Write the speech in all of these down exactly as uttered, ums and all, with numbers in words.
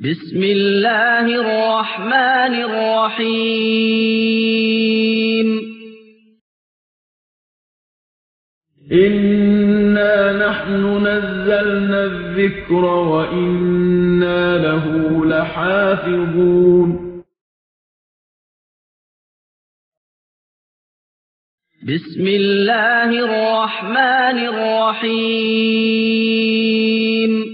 بسم الله الرحمن الرحيم إنا نحن نزلنا الذكر وإنا له لحافظون بسم الله الرحمن الرحيم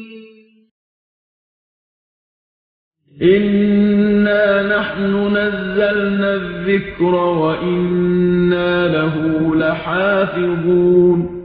إنا نحن نزلنا الذكر وإنا له لحافظون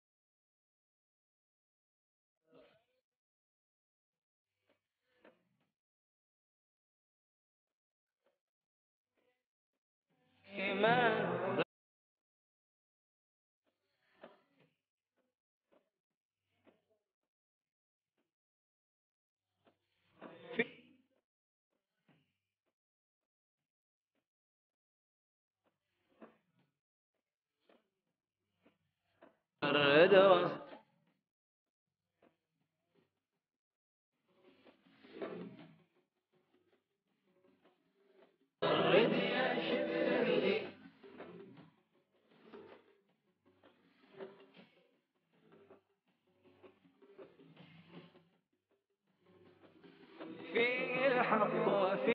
فيه الحق وفيه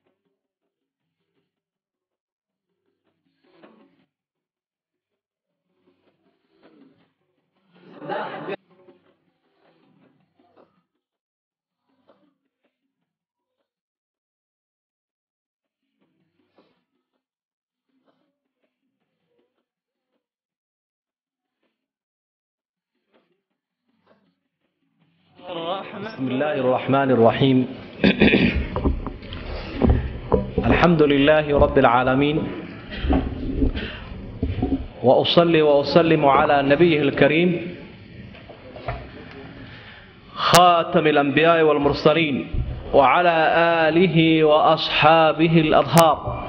بسم الله الرحمن الرحيم الحمد لله رب العالمين وأصلي وأسلم على نبيه الكريم خاتم الأنبياء والمرسلين وعلى آله وأصحابه الأطهار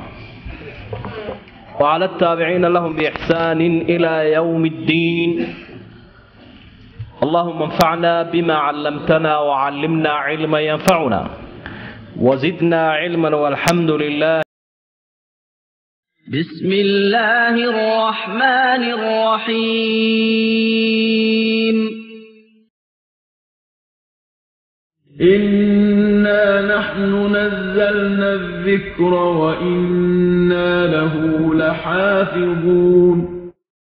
وعلى التابعين لهم بإحسان إلى يوم الدين. اللهم انفعنا بما علمتنا وعلمنا علما ينفعنا وزدنا علما والحمد لله. بسم الله الرحمن الرحيم إنا نحن نزلنا الذكر وإنا له لحافظون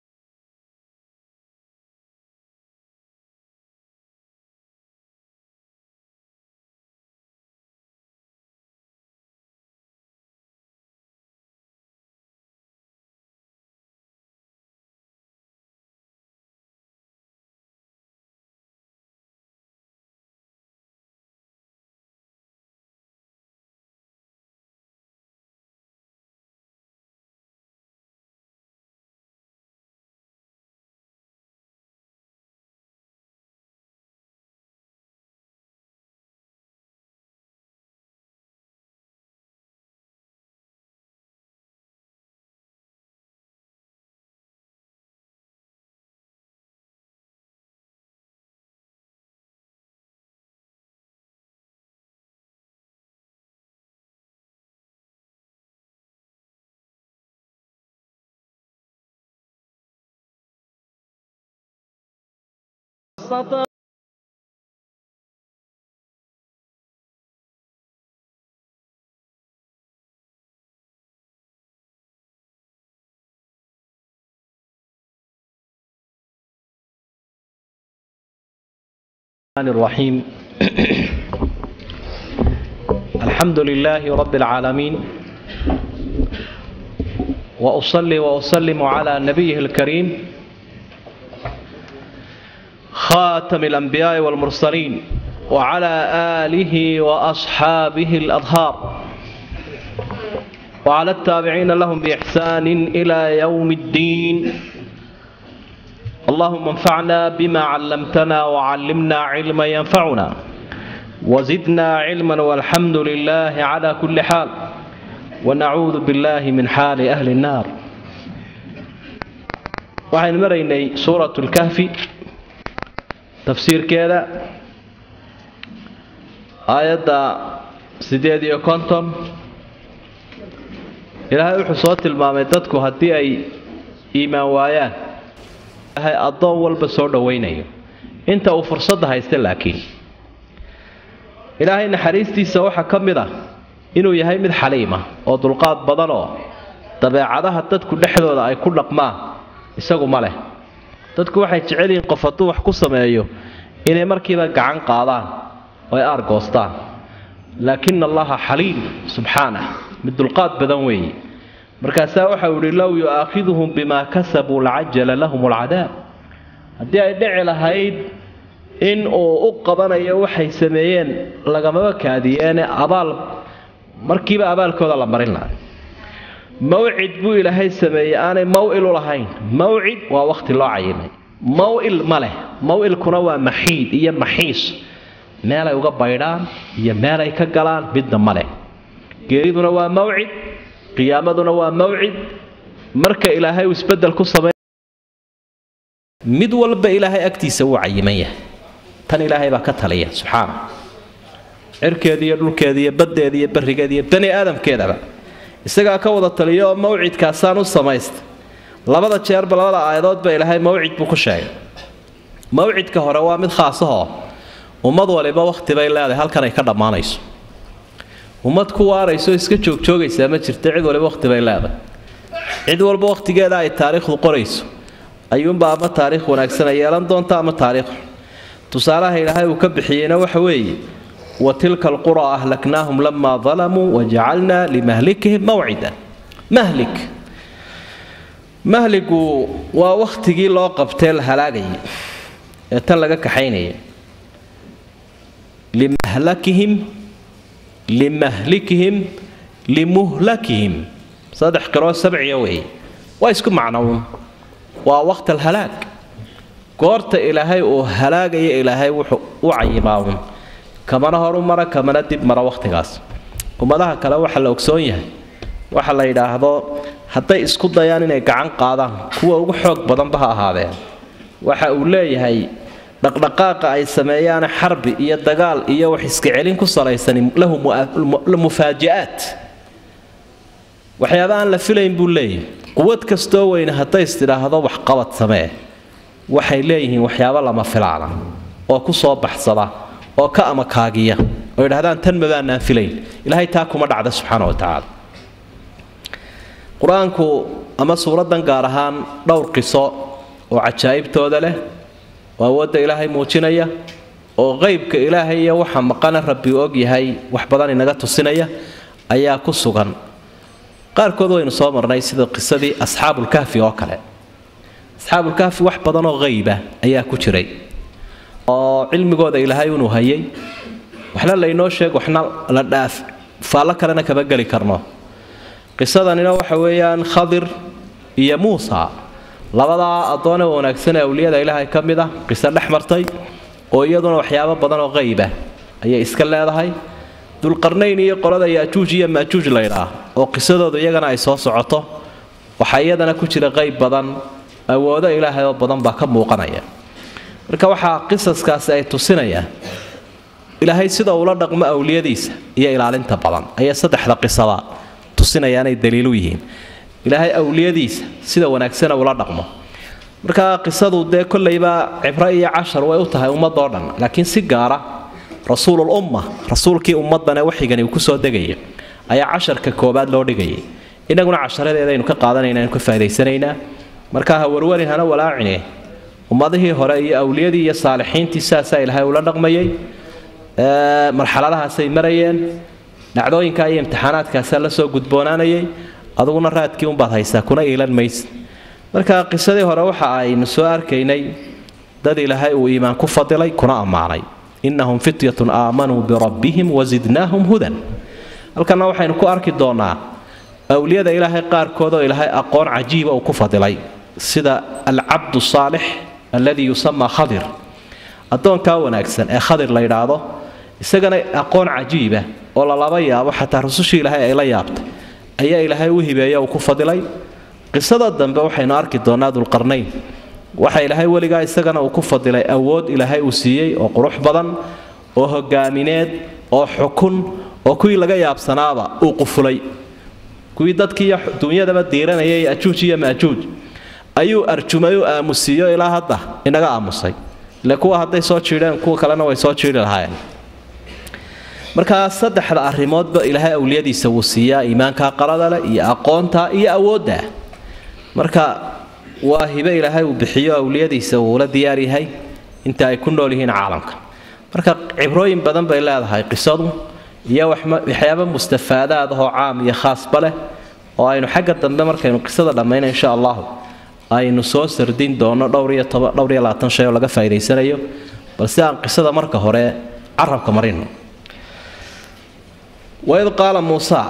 سطر الرحمن الرحيم الحمد لله رب العالمين وأصلي وأسلم على نبيه الكريم خاتم الأنبياء والمرسلين وعلى آله وأصحابه الأطهار وعلى التابعين لهم بإحسان إلى يوم الدين. اللهم انفعنا بما علمتنا وعلمنا علما ينفعنا وزدنا علما والحمد لله على كل حال ونعوذ بالله من حال أهل النار. waxaynu maraynay suuratu lkahfi tafsiirkeeda aayadda sideed iyo konton ilaahay wuxuu soo tilmaamay dadku haddii ay iimaan waayaan ilaahay addoon walba soo dhowaynayo inta uu fursadda haysta laakiin ilaahay naxariistiisa waxaa ka mid ah inuu yahay mid xaliima oo dulqaad badan oo dabeecadaha dadku dhexdooda ay ku dhaqmaan isagu ma leh dadku waxay jecel yihiin qof hadduu wax ku sameeyo inay markiiba gacan qaadaan oo ay aargoostaan laakin allaha xaliim subxaanah mid dulqaad badan weeye markaasaa waxa uu yidhi low yu'aakhiduhum bimaa kasabuu lacajala lahum alcadaab haddii ay dhici lahayd in uu u qabanayo waxay sameeyeen lagamaba kaadiyeene abaal markiiba abaalkooda la marin lahaa mawcid buu ilaahay sameeyey aanay maw'il u lahayn mawcid waa waqti loo cayimay maw'il ma leh maw'ilkuna waa maxiid iyo maxiis meelay uga baydhaan iyo meelay ka galaan midna ma leh geeriduna waa mawcid qiyaamaduna waa mawcid marka ilaahay uu isbedel ku sameeyo mid walba ilaahay agtiisa uu cayiman yahay tan ilaahay baa ka taliya subxaana cirkeeda iyo dhulkeeda iyo baddeeda iyo barrigeeda iyo bani aadamkeedaba isagaa ka wada taliya oo mawcidkaasaan u samaysta labada jeerba labada aayadoodba ilaahay mawcid buu ku sheegay mawcidka hore waa mid khaasahoo ummad waliba wakhti bay leedahay halkan ay ka dhammaanayso ummad ku waarayso iska joogjoogaysaa ma jirta cid waliba wakhti bay leedahay cid walba wakhtigeeda ay taariikhdu qorayso ayuunba ama taariikh wanaagsan ay yeelan doonta ama taariikh tusaalaha ilaahay uu ka bixiyeyna waxa weeye وتلك القرى أهلكناهم لما ظلموا وجعلنا لمهلكهم موعدا مهلك مهلك ووقتي لو قبتل هلاقي تلقى كحيني لمهلكهم لمهلكهم لمهلكهم صدح قراءة سبع يوي ويسكن معناهم ووقت الهلاك قرت إلهي وهلاقي إلهي وعيباهم kamana horu mara kamana dib mara waqtigaas ummadaha kale waxa la ogsoon yahay waxa la yiraahdo haday isku dayaan inay gacan qaadaan kuwa ugu xoog badan ba ahaadeen waxa uu leeyahay dhaqdhaqaaqa ay sameeyaan xarbi iyo dagaal iyo wax iska celin ku salaysan lahum mufaaji'at waxyaabaan la filayn buu leeyahay quwad kasto weyn haday istiraahdo wax qabad samee waxay leeyihiin waxyaabo lama filaana oo ku soo baxsada oo ka ama kaagiya oo yiraahdaan tan mabaanaan filayn ilaahay taa kuma dhacda subxaanahu wa ta'ala quraanku ama suuradan gaar ahaan dhowr qiso oo cajaa'ibtooda leh waa wada ilaahay muujinaya oo qaybka ilaahay iyo waxa maqan rabbi og yahay wax badan inaga tusinaya ayaa ku sugan qaarkood waynu soo marnay sida qisadii asxaabul kahfi oo kale asxaabul kahfi wax badan oo qayba ayaa ku jiray oo cilmigooda ilaahay uu hayay waxna la inoo sheeg waxna la dhaaf faala kalena kaba gali karno qisadanina waxa weeyaan Khadir iyo Muusa labada adoon oo wanaagsan awliyada ilaahay kamid ah qisa dhaxmartay oo iyaduna waxyaabo badan oo qayb ah ayay iska leedahay dul qarnayn iyo qolada Yaajuuj iyo Maajuuj la yiraahdo oo qisadooda iyagana ay soo socoto waxa iyadana ku jira qayb badan awooda ilaahay oo badan ba ka muuqanaya marka waxa qisaskaas ay tusinayaan ilaahay sida uu la dhaqmo awliyadiisa iyo ilaalinta badan ayaa saddexda qisaba tusinayaan ay daliil u yihiin ilaahay awliyadiisa sida wanaagsan uu la dhaqmo marka qisadu de kullayba cibra iyo cashar way u tahay ummadoo dhan laakiin si gaar ah rasuulul umma rasuulkii ummadana waxigani uu ku soo degay ayaa casharka koobaad loo dhigay inaguna casharadeeda aynu ka qaadanayna aynu ka faa'iideysanayna marka ha warwarin hana walaacine ummadihii hore iyo awliyadii iyo saalixiintii saasa ilaahay ula dhaqmayay ee marxaladahaas ay marayeen dhacdooyinka iyo imtixaanaadkaas la soo gudboonaanayay aduguna raadkii un baad haysaa kuna iilan mays marka qisadii hore waxa ay soo arkaynay dad ilaahay uu iimaan ku fadilay kuna amaanay innahum fityatun aamanu bi rabbihim wazidnahum hudan halkana waxaynu ku arki doonaa awliyada ilaahay qaarkood oo ilaahay aqoon cajiib oo ku fadilay sida al-abdu salih alladhi yusamma Khadir adoonka wanaagsan ee Khadir la yiraahdo isagana aqoon cajiib ah oo la laba yaabo xataa rasuushii ilaahay ay la yaabtay ayaa ilaahay u hibeeyay oo ku fadilay qisada dambe waxaynu arki doonaa dul qarnayn waxa ilaahay waliga isagana uu ku fadilay awood ilaahay uu siiyay oo qurux badan oo hogaamineed oo xukun oo kuwii laga yaabsanaaba uu qufulay kuwii dadkii dunyadaba diiranayay ajuuj iyo maajuuj ayuu arjumay oo aamusiyo ilaa hadda inaga aamusay ila kuwa hadday soo jiireen kuwa kalena way soo jiiri lahaayeen marka saddexda arrimoodba ilaahay awliyadiisa wuu siiyaa iimaanka qalada leh iyo aqoonta iyo awoodda marka waa hibe ilaahay uu bixiyo awliyadiisa uu la diyaar yahay inta ay ku nool yihiin caalamka marka cibrooyin badan bay leedahay qisadu iyo waxyaabo mustafaadaad oo caam iyo khaasba leh oo aynu xagga dambe markaynu qisada dhammayno insha Allah aynu soo sardin doono dhowr iyo toban dhowr iyo labaatan shay oo laga faa'iideysanayo balse aan qisada marka hore carabka marino وإذ قال موسى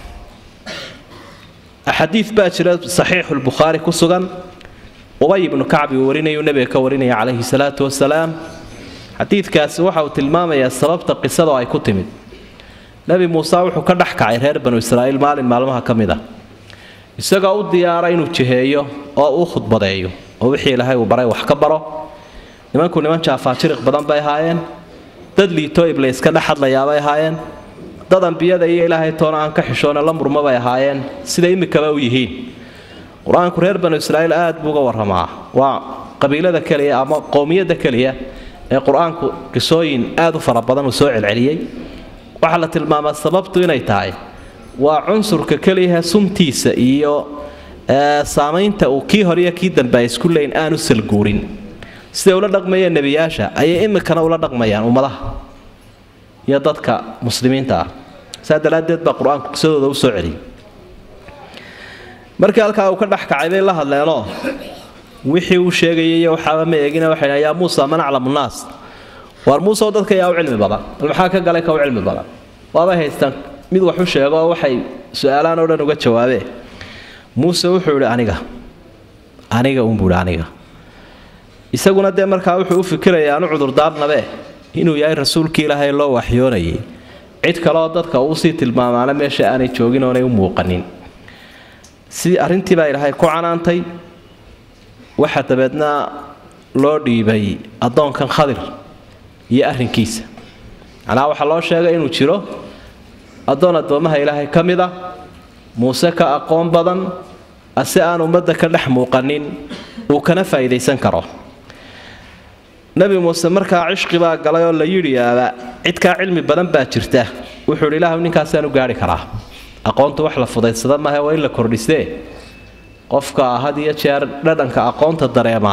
حديث باكر صحيح البخاري كسغان أبي بن كعب وريني النبي كوريني عليه الصلاة والسلام حديث كاس وحا وتلمام يا سببت قصة أي كتمد نبي موسى وحو كدحك عير بنو إسرائيل مال معلومها كمدة isaga u diyaaray inuu jiheeyo oo uu khudbadeeyo oo wixii ilaahay uu baray wax ka baro nimanku niman jaafaajiriq badan bay haayeen dad liito iblis ka dhaxadlayaa bay haayeen dad anbiyada iyo ilaahay toona aan ka xishoona la murma bay haayeen sida imikaba u yihiin quraanku reer banu israa'iil aad buu uga waramaa waa qabiilada kaliya ama qoomiyada kaliya ee quraanku qisooyin aad u fara badan u soo celceliyay waxa la tilmaamaa sababtu inay tahay waa cunsurka kaliya sumtiisa iyo saamaynta uu kii hore iyo kii dambe isku leeyin aanu salguurin sida ula dhaqmayeen nabiyaasha ayay imikana ula dhaqmayaan ummadaha iyo dadka muslimiinta ah saadalaadeed ba quraanku qisadooda u soo celiyay markii halka uu ka dhaxkacay bay la hadleeno wixii uu sheegayay waxa ma eegina waxa ay Muuse manaclamu naas war Muuse dadka yaa u cilmi badan maxaa ka galay ka u cilmi badan waaba haystaan mid wax u sheego waxay su'aalaan oo dhan uga jawaabee Muuse wuxuu yiri aniga aniga uun buu aniga isaguna de markaa wuxuu u fikirayaa anu cudur daarnabe inuu yahay rasuulkii ilaahay loo waxyoonayay cid kale oo dadka uu si tilmaamaana meesha aanay joogin oo ay u muuqanin si arintii baa ilaahay ku canaantay waxa tabeedna loo dhiibay adoonkan Khadir iyo arrinkiisa ana waxa loo sheegay inuu jiro adoon adoomaha ilaahay kamida Muuse ka aqoon badan ase aan ummadda ka dhex muuqanin uu kana faa'iideysan karo nabi Muuse markaa cishqi baa galay oo la yiri yaaba cid ka cilmi badan baa jirta wuxuu ilaahay ninkaas aanu gaari karaa aqoontu wax la fudeysada ma aha waa in la kordhisee qofka had iyo jeer dhadhanka aqoonta dareema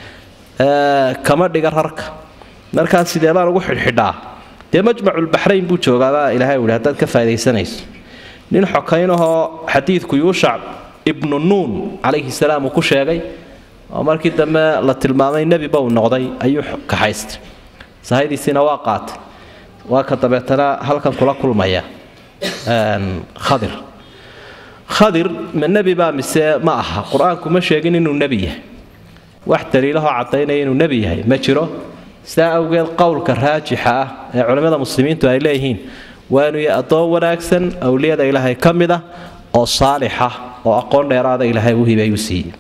ee kama dhiga rarka markaa sidee baan ugu xidhxidhaa dee majmacul bahrayn buu joogaa ilaahay uu hadad ka faa'iideysanayso nin xokaynaho xadiidku yuushac ibn nuun alayhi salaam ku sheegay oo markii dambe la tilmaamay nabi baa uu noqday ayuu ka haystay sahaydiisina waa qaatay waa ka dabeetana halkan kula kulmaya een Khadir Khadir ma nabi baa mise ma aha quraanku ma sheegin inuu nabi yahay wax daliilaha cadeynaya inuu nabi yahay ma jiro saa awgeed qowlka raajixa ah ee culimada muslimiintu ay leeyihiin waa inuu yahay adoon wanaagsan awliyada ilaahay kamida oo saalixa oo aqoon dheeraada ilaahay u hibeeyo siiyay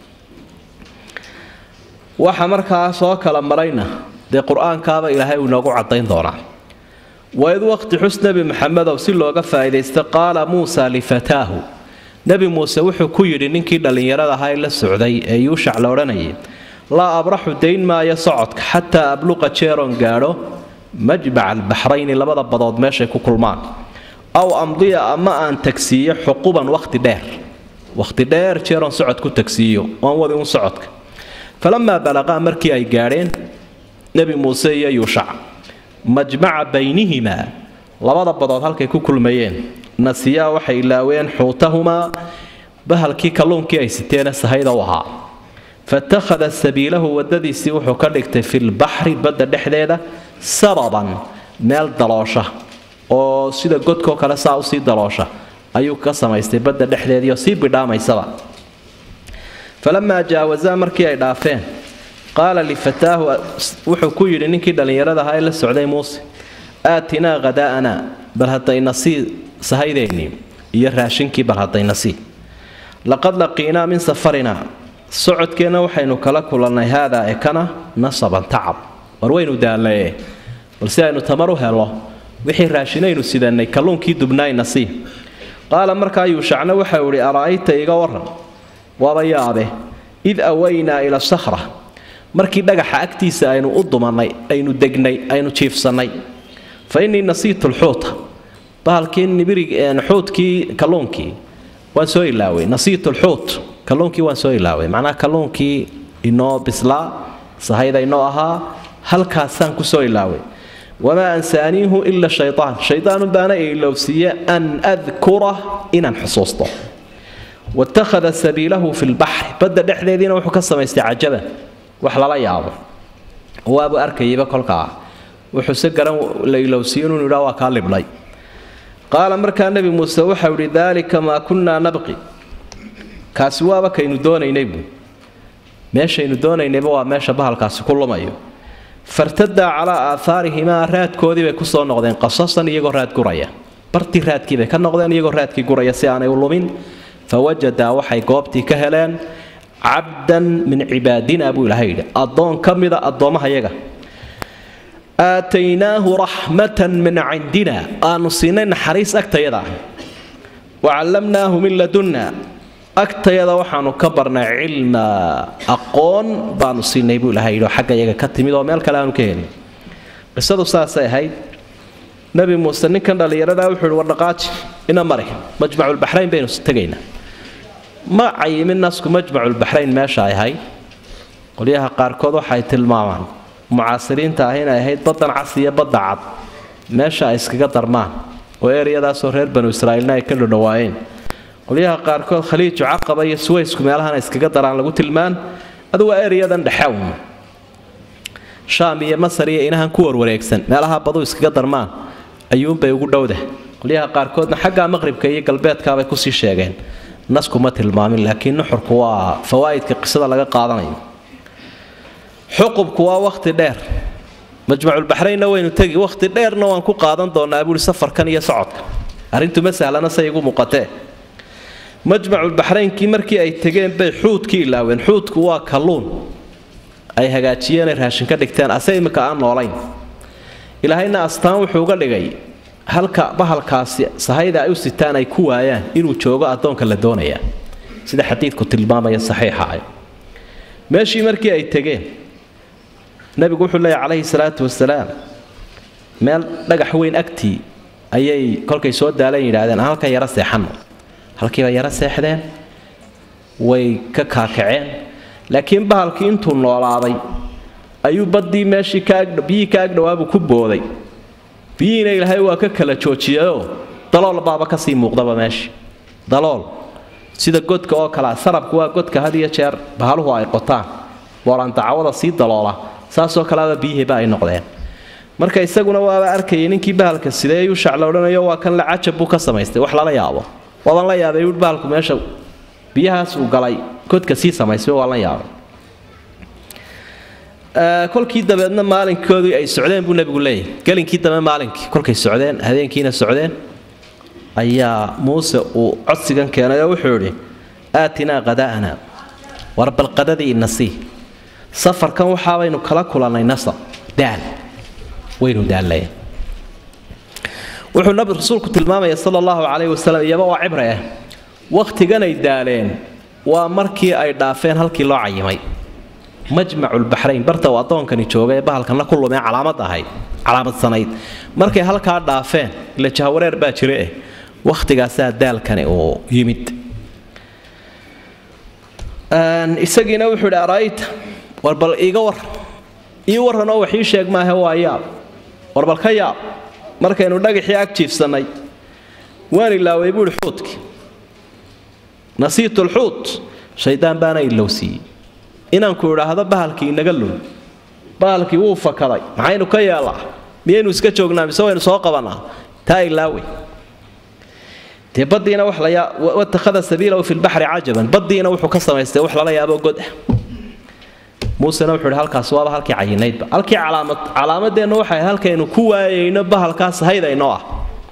waxa markaa soo kala marayna de quraankaaba ilaahay uu noogu cadeyn doonaa وإذ وقت حسن نبي محمد وسلو قفا إذا استقال موسى لفتاه نبي موسى وحو كيري ننكي دلين يرادا هاي للسعودي يوشع لوراني لا أبرح دين ما يصعدك حتى أبلغ تشيرون قالوا مجمع البحرين لبدا بضاد ماشي كوكلمان أو أمضي أما أن تكسيه حقوبا وقت دير وقت دير تشيرون سعد كو تكسيه وهو ذي سعدك فلما بلغا مركي أي قارين نبي موسى يوشع مجمع بينهما لبدا بدود halkay ku kulmayeen nasiya waxay ilaaween xuutahuma bahalkii kalluunkii ay siteen sahayda waha fatakhadha sabiilahu wadadiisi wuxuu ka dhigtay fil bahri badda dhexdeeda saraban meel daloosha oo sida godko kala saa u sii daloosha ayuu ka samaystay badda dhexdeedii oo sii bidhaamaysa فلما جاوزا markii ay dhaafeen قال لفتاه وحكو يري نينكي دلينيرada ha la socday Muuse aatina غداءنا بل haday nasi sahaydeeni iyo raashinkii bal haday nasi laqad laqina min safarina socodkeena waxaynu kala kulanay hada ekana nasaban taab warwaynu daalay balse aynu tamaru helo wixii raashinaynu sidanay kalluunkii dubnaayna sii qaala markaa yuushacna waxa uu yidhi ara'ayta iga waran waaba yaabe id awaynaa ila sakhra markii dhagaxa agtiisa aynu u dumanay aynu degnay aynu jiifsannay fa innii nasiitu lxuuta bahalkii nibirig xuutkii kalluunkii waan soo ilaaway nasiitu lxuut kalluunkii waan soo ilaaway macnaha kalluunkii inoo bislaa sahayda inoo ahaa halkaasaan ku soo ilaaway wamaa ansaaniihu ila shaytaan shaydaanu baana ilowsiiye an adkura inaan xusuusto watakhada sabiilahu fi lbaxri badda dhexdeediina wuxuu ka samaystay cajaban wax lala yaabo waabu arkayayba kolkaa wuxuuse garan la ilowsiiye inuu yidhaa waa kaa libnay qaala markaa nebi muuse waxau yidhi daalika maa kunnaa nabqi kaasi waaba kaynu doonaynay buu meeshaynu doonaynayba waa meesha bahalkaasi ku lumayo fartadaa calaa aahaarihimaa raadkoodii bay ku soo noqdeen qasasan iyagoo raad guraya bartii raadkii bay ka noqdeen iyagoo raadkii guraya si aanay u lumin fawajadaa waxay goobtii ka heleen cabdan min cibaadina buu ilahay yidhi addoon ka mida addoommaha yaga aataynaahu raxmatan min cindina aanu siinay naxariis agtayada wacallamnaahu min ladunna agtayada waxaanu ka barnay cilma aqoon baanu siinay buu ilahay yidhi oo xagga iyaga ka timid oo meel kale aanu ka helin qisadu saasay ahayd nebi muuse ninkan dhallinyaradaa wuxuu yidhi wardhaqaaji ina mari majmaculbaxrayn baynu tegaynaa ma cayimin nasku majmaculbaxrayn meesha ay ahayd qolyaha qaarkood waxay tilmaamaan mucaasiriinta ah inay ahayd baddan cas iyo badda cad meesha ay iskaga darmaan oo ereyadaasoo reer banu israa'iilna ay ka dhodhowaayeen qolyaha qaarkood khaliiju caqaba iyo suwaysku meelahan iskaga daraan lagu tilmaan adu waa ereyadan dhexawn shaam iyo masar iyo inahan ku warwareegsan meelaha badu iskaga darmaan ayuunbay ugu dhowda qolyaha qaarkoodna xagga maqribka iyo galbeedkaabay kusii sheegeen nasku ma tilmaamin laakiin nuxurku waa fawaa'idka qisada laga qaadanayo xuqubku waa waqti dheer majmaculbaxraynna waynu tegi waqti dheerna waan ku qaadan doonaa buuri safarkan iyo socodka arrintu ma sahlana say igu muuqatee majmaculbaxraynkii markii ay tegeen bay xuudkii ilaaween xuudku waa kalluun ay hagaajiyeenay raashin ka dhigteen ase imika aan noolayn ilaahayna astaan wuxuu uga dhigay halka bahalkaasi sahayda ay u sitaan ay ku waayaan inuu joogo addoonka la doonayaa sida xadiidku tilmaamaya saxiixa ah meeshii markii ay tegeen nabigu wuxuu leeyahay calayhi salaatu wasalaam meel dhagax weyn agtii ayay kolkay soo daaleen yidhaahdeen halkan yara seexanno halkiiba yara seexdeen way ka kaakaceen laakiin bahalkii intuu noolaaday ayuu baddii meeshii biyihii ka agdhowaabuu ku booday biyihiina ilaahay waa ka kala joojiyayoo dalool baaba ka sii muuqdaba meeshii dalool sida godka oo kalea sarabku waa godka had iyo jeer bahaluhu ay qotaan boolaan dacwada sii daloola saasoo kaleaba biyihiiba ay noqdeen marka isaguna waaba arkayay ninkii bahalka sidee yuushac la odhanayo waa kan la cajab buu ka samaystay wax lala yaabo waaban la yaabay wuhi bahalku meesha biyahaas uu galay godka sii samaysay waan la yaabay kolkii dabeedna maalinkoodii ay socdeen buu nebigu leeyahay gelinkii dambe maalinkii kolkay socdeen habeenkiina socdeen ayaa muuse uu codsigan keenay oo wuxuu yidhi aatinaa qadaa'ana war bal qadadii inasii safarkan waxaabaynu kala kulannay nasab daal waynu daallayeen wuxuu nabi rasuulku tilmaamaya sala allahu calayhi wasalam iyaba waa cibre ah wakhtiganay daaleen waa markii ay dhaafeen halkii loo cayimay majmaculbaxrayn barta uu addoonkani joogay ee bahalkanna ku lumee calaamad ahayd calaamadssanayd markay halkaa dhaafeen ila jahawareer baa jira eh wakhtigaasaa daalkani uu yimid isagiina wuxuu yidhi ara'ayta war bal iiga war ii warranoo wax ii sheeg maahe waa yaab war bal ka yaab markaynu dhagaxii ag jiifsannay waan ilaaway buuhi xuudkii nasiitu lxuut shaydaan baana ilowsiiyey inaanku idhaahdo bahalkii inaga lul bahalkii wuu fakaday maxaynu ka yeelaa miyaynu iska joognaa mise waynu soo qabannaa taa ilaawey dee baddiina wax layaa watakhada sabiilahu fi lbaxri cajaban baddiina wuxuu ka samaystay wax lala yaabo god ah muusena wuxuu yidhi halkaas waaba halkii cayinaydba halkii calaamad calaamadeennu waxay halkaynu ku waayayno bahalkaas haydaynoo ah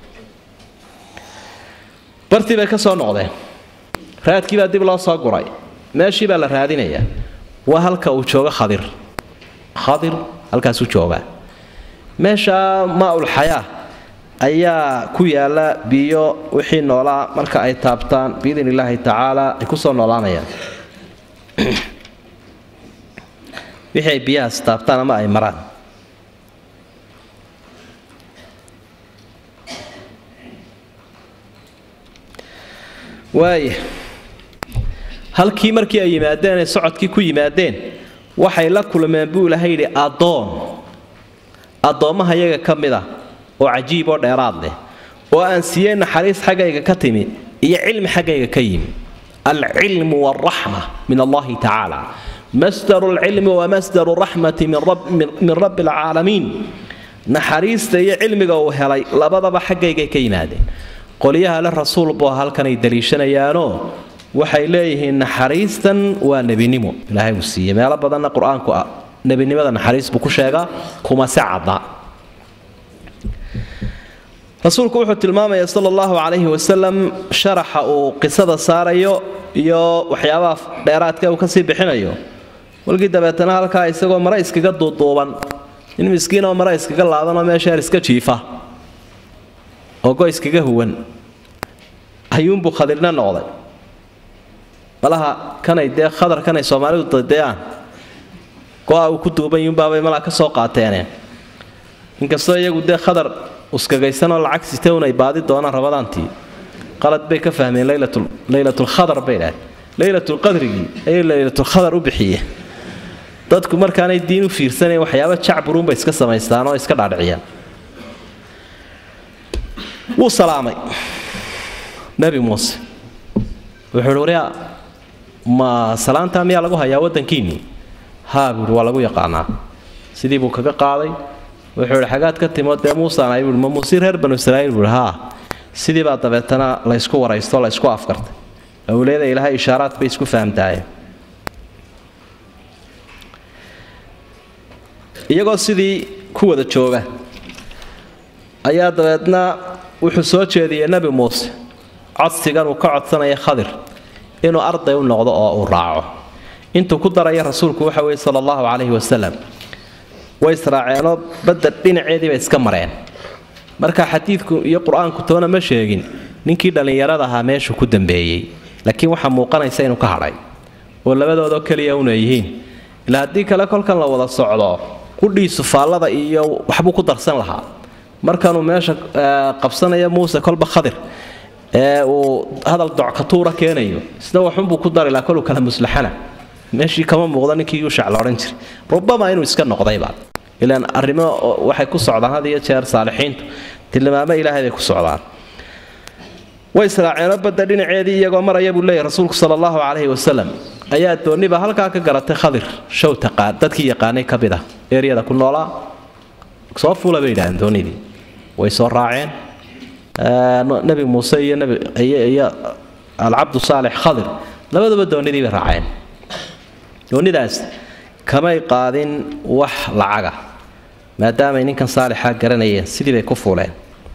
bartii bay ka soo noqdeen raadkii baa dib loo soo guray meeshii baa la raadinayaa waa halka uu joogo khadir khadir halkaasuu joogaa meesha maa'ul xayaa ayaa ku yaala biyo wixii noolaa marka ay taabtaan biidin illaahi tacaala ay ku soo noolaanayaan wixii ay biyahaas taabtaan ama ay maraan waaya halkii markii ay yimaadeen ee socodkii ku yimaadeen waxay la kulmeen buu ilaahay yidhi addoon addoommaha iyaga ka mid ah oo cajiib oo dheeraad leh oo aan siiyey naxariis xaggayga ka timi iyo cilmi xaggayga ka yimi alcilmu waalraxma min allahi tacaala masdaru alcilmi wa masdaru raxmati min rabbi alcaalamiin naxariista iyo cilmiga uu helay labadaba xaggaygay ka yimaadeen qoliyaha le rasuul buu halkanay daliishanayaanoo waxay leeyihiin naxariistan waa nebinimo ilaahay uu siiyey meelo badanna qur-aanku ah nebinimada naxariis buu ku sheegaa kuma si cadda rasuulku wuxuu tilmaamayaa sala allahu calayhi wasalam sharaxa uu qisada saarayo iyo waxyaabaha dheeraadka uu kasii bixinayo walgii dabeetana halkaa isagoo mare iskaga duuduuban in miskiin oo mare iskaga laabanoo meesheer iska jiifa oo go iskaga huwan ayuunbuu khadirna noqday malaha kanay dee khadar kanay soomaalidu dadeeyaan go-a uu ku duuban yunbaabay malaa ka soo qaateeneen inkastoo iyagu dee khadar uskagaysanoo lacag sitown ay baadi doonaan rabadaantii qalad bay ka fahmeen laylatulkhadar bay dhahay laylatulqadrigii ayay laylatulkhadar u bixiyeen dadku markaanay diin u fiirsanayn waxyaaba jacburuunbay iska samaystaan oo iska dhaadhiciyaan wuu salaamay nebi muuse wuxuu uhi waryaa ma salaantaa miyaa lagu hayaa waddankiinnii haa buuhi waa lagu yaqaanaa sidii buu kaga qaaday wuxuu ihi xagaad ka timo dee muusaan ay buuhi ma muuse reer banu israa'iil buuhi haa sidii baa dabeetana laysku waraysto laysku afkartay awliyada ilaahay ishaaraad bay isku fahamtaayeen iyagoo sidii ku wada jooga ayaa dabeedna wuxuu soo jeediyey nebi muuse codsigan uu ka codsanaya khadir inuu arday u noqdo oo uu raaco intuu ku daraya rasuulku waxa weeye sala allahu calayhi wasalam way israaceenoo badda dhinaceedii bay iska mareen marka xadiidku iyo qur-aanku toona ma sheegin ninkii dhallinyarada ahaa meeshuu ku dambeeyey laakiin waxaa muuqanaysa inuu ka hadhay oo labadoodoo keliya una yihiin ilaa haddii kale kolkan la wada socdo qudhiisu faallada iyo waxbuu ku darsan lahaa markanuu meesha qabsanaya muuse kolba khadir ee uu hadal dockatuura keenayo isna waxunbuu ku dari lahaa koluu kala muslaxana meeshii kama muuqda ninkii yuushac la odhan jiray rubama inuu iska noqdayba ilaan arrimo waxay ku socdaan had iyo jeer saalixiintu tilmaamo ilaahay bay ku socdaan way israaceenoo badda dhinaceedii iyagoo maraya buu leeyahy rasuulku sala allahu calayhi wasalam ayaa dooniba halkaa ka garatay khadir show taqaan dadkii yaqaanay ka mid ah eeryada ku noolaa soo fuula bay yidhahdeen doonidii way soo raaceen nebi muuse iyo nebi iyo alcabdu saalix khadir labadaba doonidii bay raaceen doonidaas kamay qaadin wax lacaga maadaamay ninkan saalixa garanayeen sidii bay ku fuuleen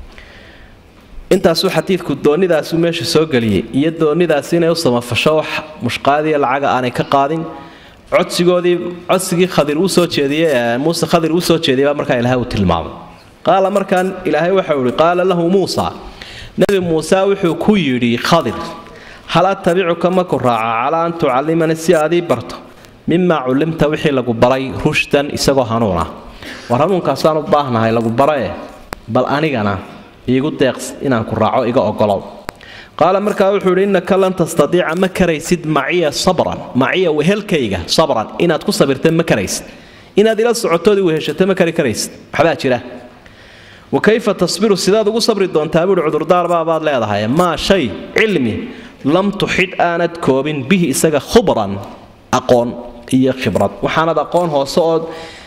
intaasuu xadiidku doonidaasuu meesha soo geliyey iyo doonidaas inay u samafasho wax mushqaadiya lacaga aanay ka qaadin codsigoodii codsigii khadir uu soo jeediyey muuse khadir uu soo jeediyey baa markaa ilaahay uu tilmaamay qaala markaan ilaahay waxau ihi qaala lahu muusa nebi muuse wuxuu ku yidhi khadir hal attabicuka ma ku raaca calaa an tucallimani si aad ii barto mimaa cullimta wixii lagu baray rushdan isagoo hanuun ah war hanuunkaasaan u baahnahay lagu barae bal anigana iigu deeqs inaan ku raaco iga ogolow qaala markaa wuxuu yidhi innaka lan tastadiica ma karaysid maciya sabran maciya wehelkayga sabran inaad ku sabirta ma karaysid inaad ila socotoodii weheshata ma kari karaysid waxbaa jira wa kayfa tasbiru sidaad ugu sabri doontaa buuhi cudurdaar baabaad leedahay maa shay cilmi lam tuxidh aanad koobin bihi isaga khubran aqoon iyo khibrad waxaanad aqoon hoose ood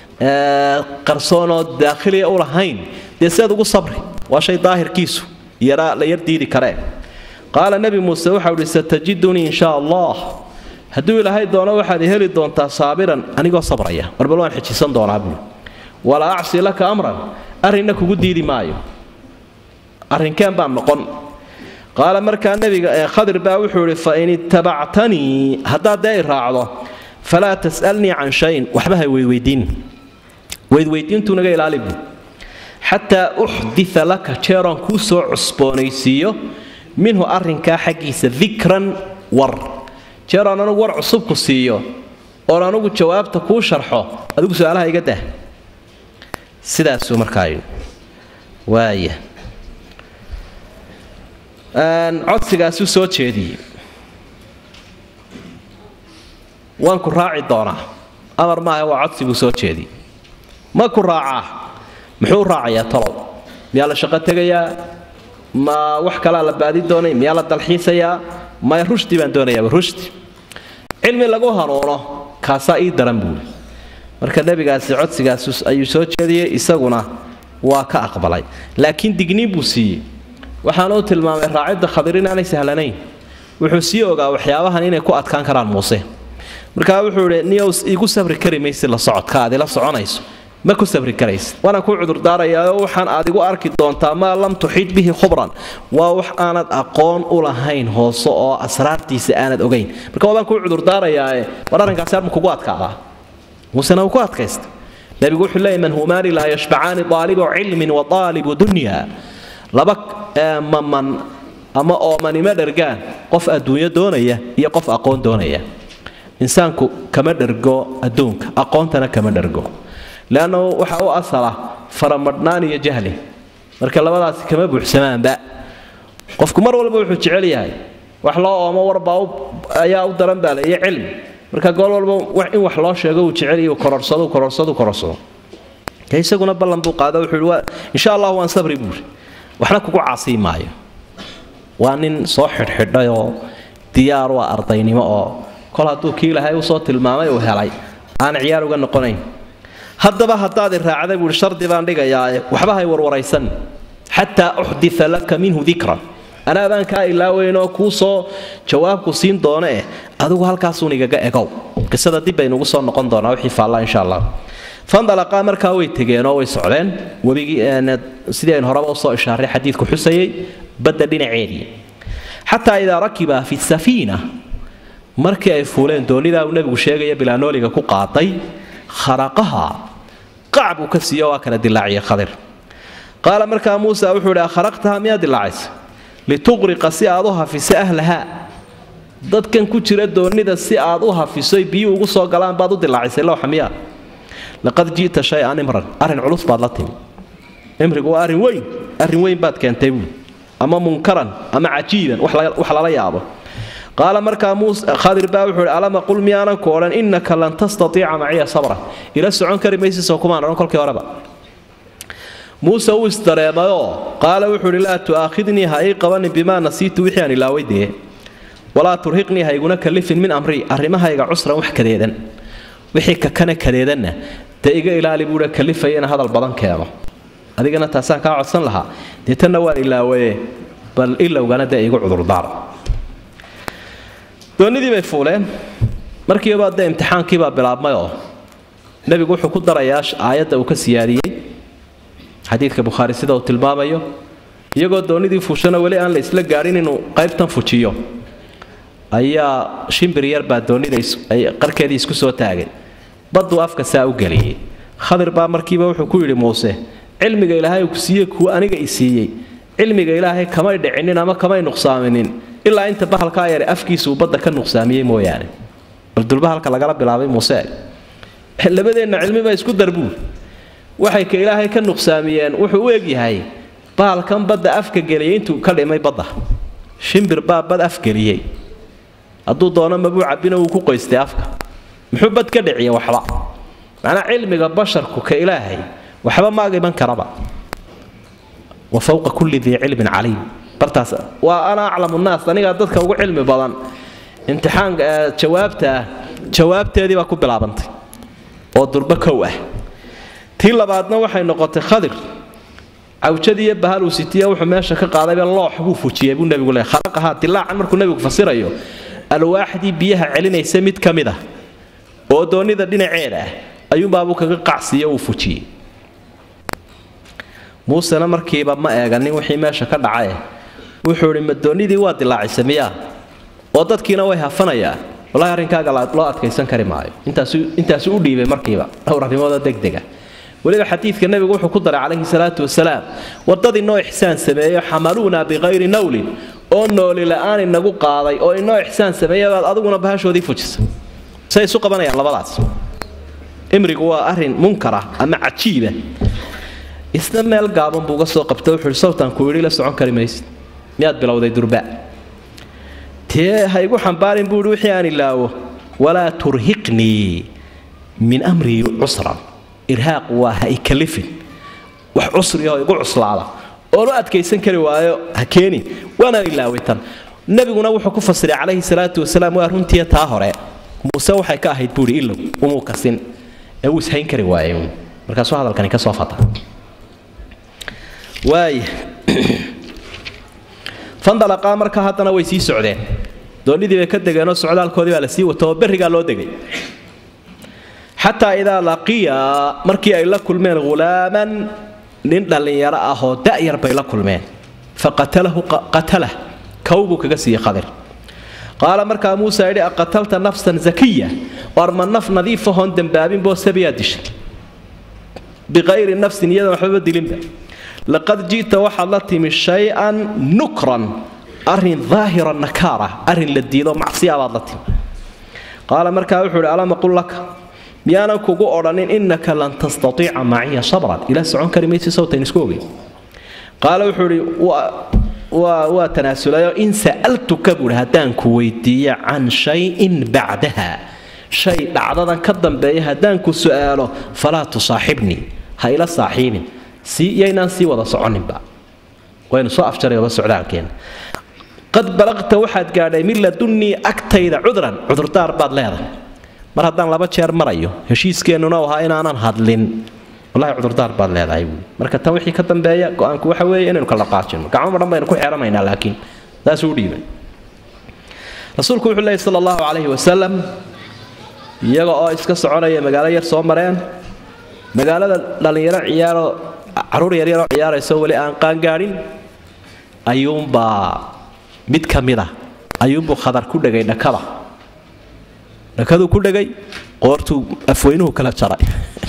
qarsoonoo daakhiliya u lahayn dee sidaad ugu sabri waa shay daahirkiisu yaraa la yar diidi karee qaala nebi muuse waxau ihi satajidunii inshaa allah hadduu ilaahay doono waxaad heli doontaa saabiran anigoo sabraya warbal waan xejisan doonaa buuli walaa acsi laka amran arrinna kugu diidi maayo arrinkeen baan noqon qaala markaa nebiga ee khadir baa wuxuu ihi fa in ittabactanii haddaad dee i raacdo falaa tas'alnii can shayin waxba ha weydweydiin weydweydiintuu naga ilaali buuli xataa uxditha laka jeeroon kuu soo cusboonaysiiyo minhu arrinkaa xaggiisa dikran war jeeroon anugu war cusub ku siiyo oon anugu jawaabta kuu sharxo adigu su-aalaha iga dah sidaasuu markaa yidhi waaya codsigaasuu soo jeediyey waan ku raaci doonaa amar maaha waa codsiguu soo jeediyey ma ku raacaa muxuu raacayaa talow miyaa la shaqo tegayaa ma wax kalaa la baadi doonay miyaa la dalxiisayaa maya rushdi baan doonayaaba rushdi cilmi lagu hanuuno kaasaa ii daran buuli marka nebigaasi codsigaas ayuu soo jeediyey isaguna waa ka aqbalay laakiin digniin buu siiyey waxaana uu tilmaamay raacidda khadir inaanay sahlanayn wuxuu sii ogaa waxyaabahan inay ku adkaan karaan muuse markaa wuxuu idhi niyows iigu sabri kari maysid la socodka aad ila soconayso ma ku sabri karaysid waana ku cudurdaarayaa waxaan aad igu arki doontaa maa lam tuxiid bihi khubran waa wax aanad aqoon u lahayn hoose oo asraartiisa aanad ogayn marka waabaan ku cudurdaarayaa war arrinkaasi arma kugu adkaadaa muusena uu ku adkaysta nabigu wuxuu leeyahy man humaani laa yashbacaani daalibu cilmin wa daalibu dunya laba maman ama oomanimo dhergaan qof adduunyo doonaya iyo qof aqoon doonaya insaanku kama dhergo adduunka aqoontana kama dhergo laanno waxa uu asala faramadnaan iyo jahli marka labadaasi kama buuxsamaanba qofku mar walba wuxuu jecel yahay wax loo oomo warba ayaa u daran baa iyo cilmi marka gool walba wax in wax loo sheego uu jecel yahay kororsado kororsado kororsado kaysaguna ballan buu qaado wuxuu waa insha Allah waan sabri buur waxna kugu caasi maayo waa nin soo xidhxidhay oo diyaar waa ardaynimo oo kol hadduu kii ilaahay u soo tilmaamay uu helay aan ciyaar uga noqonayn haddaba haddaad raacday buu shardi baan dhigayaa waxba hay warwaraysan xataa uxditha laka minhu dikran ana baan ka ilaaweyno ku soo jawaabku siin doona ee adigu halkaas uu nigaga egow qisada dib baynu ugu soo noqon doonaa wixii faalla insha Allah fandalaqa markaa way tageenoo way socdeen wabigii sidii aan horaba soo ishaaray xadiidku xusayay badda dhinaceedii xataa idaa rakiba fi safiina markii ay fuuleen doonida uu nabigu sheegay bilaanooliga ku qaaday kharaqaha qacbu ka siiyo waa kala dilaaciye khadir qaala markaa muusa wuxuu yidhi kharaqtaha miyaa dilaacis lituqriqa si aad u hafiso ahlaha dadkan ku jira doonida si aad u hafiso biyo ugu soo galaan baad u dilaacisay loo xamiya laqad jiita shay'an imran arin culus baad la timi imrigu waa arin weyn arin weyn baad keentay ama munkaran ama cajiiban wax la yaabo قال مركا موسى خضر باوحو ألم قل ميانا كورا إنك لن تستطيع معي صبرا إلى السعون كريميسي سوكمان رون كل كوربا موسى وستريما قال وحو لا تؤاخذني هاي قواني بما نسيت وحياني لا ويدي ولا ترهقني هاي قونا كلف من أمري أرمها هاي عسرا وح كديدا وحي ككنا كديدا تيجا إلى لبودا كلفين هذا البضان كامو هذه قنا تاسان كا عصن لها دي تنوار إلا وي بل إلا وقنا دا يقول عذر دار doonidii bay fuuleen markii baa da imtixaankii baa bilaabmay oo nabigu wuxuu ku darayaa aayada uu ka siyaadiyay xadiidka Bukhari sida uu tilmaamayo iyagoo doonidii fuushana wali aan la isla gaarin inuu qaybtan fujiyo ayaa shimbir yar baa doonida ay qarkeedii isku soo taagay badu afka saa u galiyay khadir baa markiiba wuxuu ku yiri Muuse cilmiga Ilaahay ku siiyay ku aniga i siiyay cilmiga Ilaahay kama dhicinin ama kama nuqsaaminin ilaa inta bahalka yar afkiisu badda ka nuqsaamiyay mooyaane bal dulba halka laga bilaabay Muuse labadeena cilmiba isku darbu waxay ka Ilaahay ka nuqsaamiyeen wuxuu u eegyahay bahalkan badda afka galiyay intuu ka dhimay badda shimbir baa bad af galiyay hadduu doono mabuu cabina uu ku qoystay afka muxuu bad ka dhiciyay waxba macna cilmiga basharku ka Ilaahay waxba ma gaban karaba wa fawqa kulli dhi ilmin alim bartaas waa ana aclamu الناس aniga dadka ugu cilmi badan imtixaan jawaabta jawaabteedii baa ku bilaabantay oo durba kow ah tii labaadna waxay noqotay khadir awjadiya bahal uu sitiya wuxuu meesha ka qaaday loox buu fujiyay buu nabigu leeyahay kharaqaha dilaacan markuu nabigu fasirayo alwaahdi biyaha celinaysa mid kamid ah oo doonida dhinaceeda ayuu baabu kaga qacsiyo uu fujiyay Muuse markiiba ma eeganin wixii meesha ka dhacay wuxuu yiri madoonidii waa dilaacisay miya oo dadkiina way hafanaya wallahi arinkaaga loo adkaysan kari maayo intaas intaas u dhiibay markiiba dhowr arimood degdega waliba xadiidka nabigu wuxuu ku daray calayhi salaatu wasalaam wadadii noo ixsaan sameeyo xamaluuna biqayri nawlin oo nooli la'aan inagu qaaday oo inoo ixsaan sameeyabaad adiguna bahashoodii fujisa say isu qabanayaan labadaas imrigu waa arrin munkara ama cajiiba isna meel gaaban buu uga soo qabtay wuxuu sawtan ku yidhi la socon kari maysid miyaad bilowday durba tee ha igu xambaarin buu yidhi wixii aan ilaawo walaa turhiqnii min amri cusran irhaaq waa ha ikalifin wax cusri oo igu cuslaada oo loo adkaysan kari waayo ha keeni waana ilaaway tan nabiguna wuxuu ku fasiray calayhi salaatu wasalaam waa runtii taa hore muuse waxay ka ahayd buuri ilow umuu kasin ee uu ishayn kari waayay markaasuu hadalkani ka soo fata waay fandalaqaa marka haddana way sii socdeen doonidii bay ka degeenoo socdaalkoodii baa la sii wato oo berrigaa loo degay xataa idaa laqiya markii ay la kulmeen hulaaman nin dhallinyaro ah oo da'yar bay la kulmeen faqatalahu qatalah kawbuu kaga siiyey qadir qaala markaa muuse yidhi aqatalta nafsan zakiya war ma naf nadiifahoon dembaabin boo sabiyaa dishay biqayri nafsin iyadan waxbaba dilinba laqad ji'ta waxaad la timi shay-an nukran arrin daahira nakaara arrin la diido macsiya baad la timi qaala markaa wuxuu yidhi alam aqul laka miyaanan kugu odhanin innaka lan tastatiica maciya sabran ila socon kari maysi sawtan isku ogey qaala wuxuu yidhi waa tanaasulayo in sa'altuka buuhi haddaan ku weydiiyo can shayin bacdaha shay dhacdadan ka dambeeya haddaan ku su'aalo falaa tusaaxibnii ha ila saaxiibin sii iyaynaan sii wada soconinba waynu soo afjarayba socdaalkeena qad balaqta waxaad gaadhay min ladunnii agtayda cudran cudurdaar baad leedahay mar haddaan laba jeer marayo heshiiskeennuna ahaa inaanan hadlin wallahi cudurdaar baad leedahay marka tan wixii ka dambeeya go'aanku waxa weeye inaynu kala qaajino gacmo dhan baynu ku xeeranaynaa laakiin taas uu dhiibay rasuulku wuxuu leeyahay sallallahu alayhi wasallam iyaga oo iska soconaya magaalo yar soo mareen magaalada dhalinyaro ciyaaro caruur yar yar oo ciyaarayso wali aan qaan gaarin ayuunbaa mid ka mid ah ayuunbuu khadar ku dhagay dhakada dhakaduu ku dhagay qoortuu afweynuhu kala jaray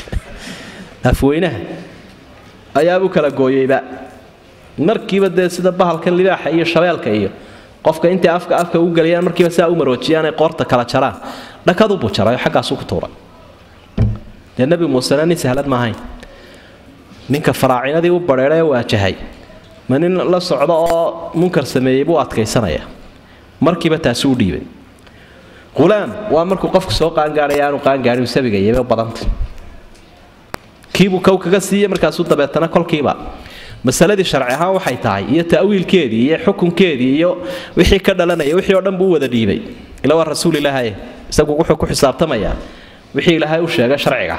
afweynaha ayaabuu kala gooyeyba markiiba dee sida bahalkan libaaxa iyo shabeelka iyo qofka intay afka afka u galiyaan markiiba saa u maroojiyaan ay qoorta kala jaraan dhakaduu buu jaray xaggaasuu ku tuuray dee nebi muusena nin sahlad ma ahayn ninka faraacinadii u badheedhay waajahay ma nin la socdo oo munkar sameeyey buu adkaysanaya markiiba taasi u dhiibay qulaam waa markuu qofku soo qaangaadhay aanu qaangaarin sabiga iyaba badanta kiibuu kow kaga siiyey markaasuu dabeetana kolkiiba masaladii sharci ahaan waxay tahay iyo ta'wiilkeedii iyo xukunkeedii iyo wixii ka dhalanaya wixii oo dhan buu wada dhiibay ila waa rasuul ilaahay isagu wuxuu ku xisaabtamayaa wixii ilaahay u sheegay sharciga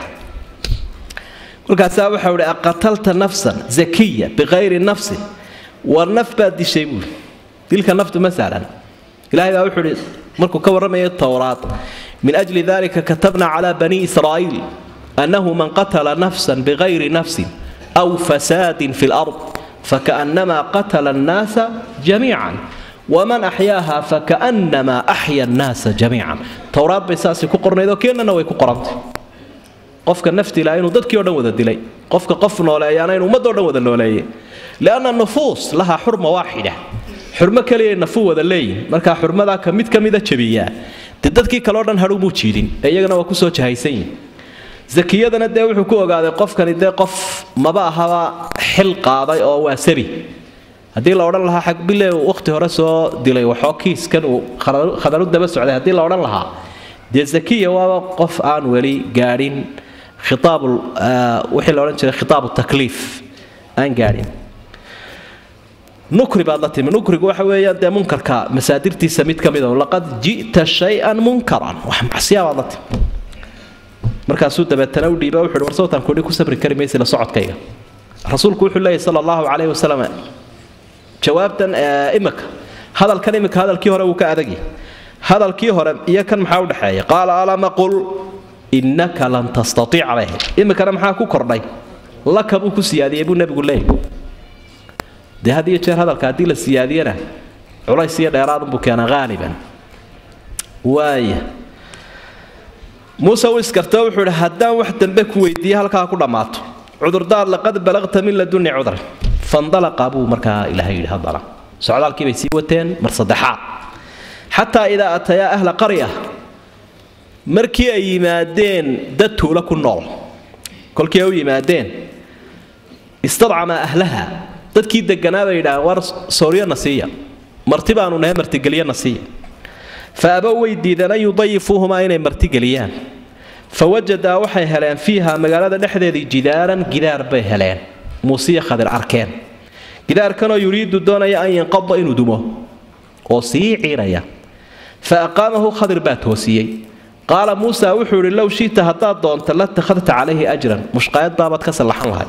markaasaa wuxuu yidhi aqatalta nafsan zakiya biqayri nafsin war naf baad dishay buuri dilka naftu ma sahlan ilaahay baa wuxuu yidhi markuu ka warramayay towraad min ajli dalika katabna calaa bani israa'iil annahu man qatala nafsan biqayri nafsin aw fasaadin fi lard fakaanama qatala annaasa jamiican waman axyaaha fakaanama axya annaasa jamiican towraad bay saasi ku qornayd oo keennana way ku qorantay qofka nafti ilaa inuu dadkii oo dhan wada dilay qofka qof nooleeyaana inuu ummadoo dhan wada nooleeyey lianna nufuus lahaa xurma waaxida xurmo kaliya nafuu wada leeyihin markaa xurmadaa ka mid ka mida jabiyaa dee dadkii kaleo dhan hadhumuu jiidin ee iyagana waa kusoo jahaysan yihin zakiyadana dee wuxuu ku ogaaday qofkani dee qof maba ahaba xil qaaday oo waa sabi haddii la odhan lahaa xagbile waqti hore soo dilay waxoo kiiskan uu khadaru daba socday haddii la odhan lahaa dee zakiya waaba qof aan weli gaadhin khitaab wixii la odhan jiray khitaab takliif aan gaadhin nukri baad la timi nukrigu waxa weeyaan dee munkarka masaadirtiisa mid ka mid ah laqad ji'ta shay-an munkaran wax macsiya baad la timi markaasuu dabeetana u dhiiba wuxuu war sawtan kudhi ku sabri kari maysa la socodkayga rasuulku wuxuu leeyahay sallallahu alayhi wasallam jawaabtan imaka hadalkan imaka hadalkii hore uu ka adagi hadalkii hore iyo kan maxaa u dhaxeeya qaala alam aqul innaka lan tastatiic alayhi imaka maxaa ku kordhay lakabu ku siyaadiyay buu nabigu leeyahay dee hadii jeer hadalka hadii la siyaadiyana culays iyo dheeraad buu keenaa qaaliban waaya muuse uu iskartay wuxuu yidhi haddaan wax dambe ku weydiiye halkaa ku dhammaato عذر دار لقد بلغت من لدن عذر فانطلق أبو مركا إلى هي هذا سعدال كي بيسيوتين مرصدحات حتى إذا أتيا أهل قرية مركي أي مادين دته لكم النار كل كي أي مادين استطعم أهلها تدكي دجنابة إلى ورس سوريا نسية مرتبة أنها مرتجلية نسية فأبوا يديدنا يضيفوهما إلى مرتجليان فوجد وحي هلان فيها مقالة نحن جدارا جدار بهلان موسيقى خضر أركان جدار كانوا يريد الدون أن ينقض إنه دمه وصي عيريا فأقامه خضر بات وصي قال موسى وحور لو شئت هطات دون لاتخذت عليه أجرا مش قايد ضابط كسر لحنها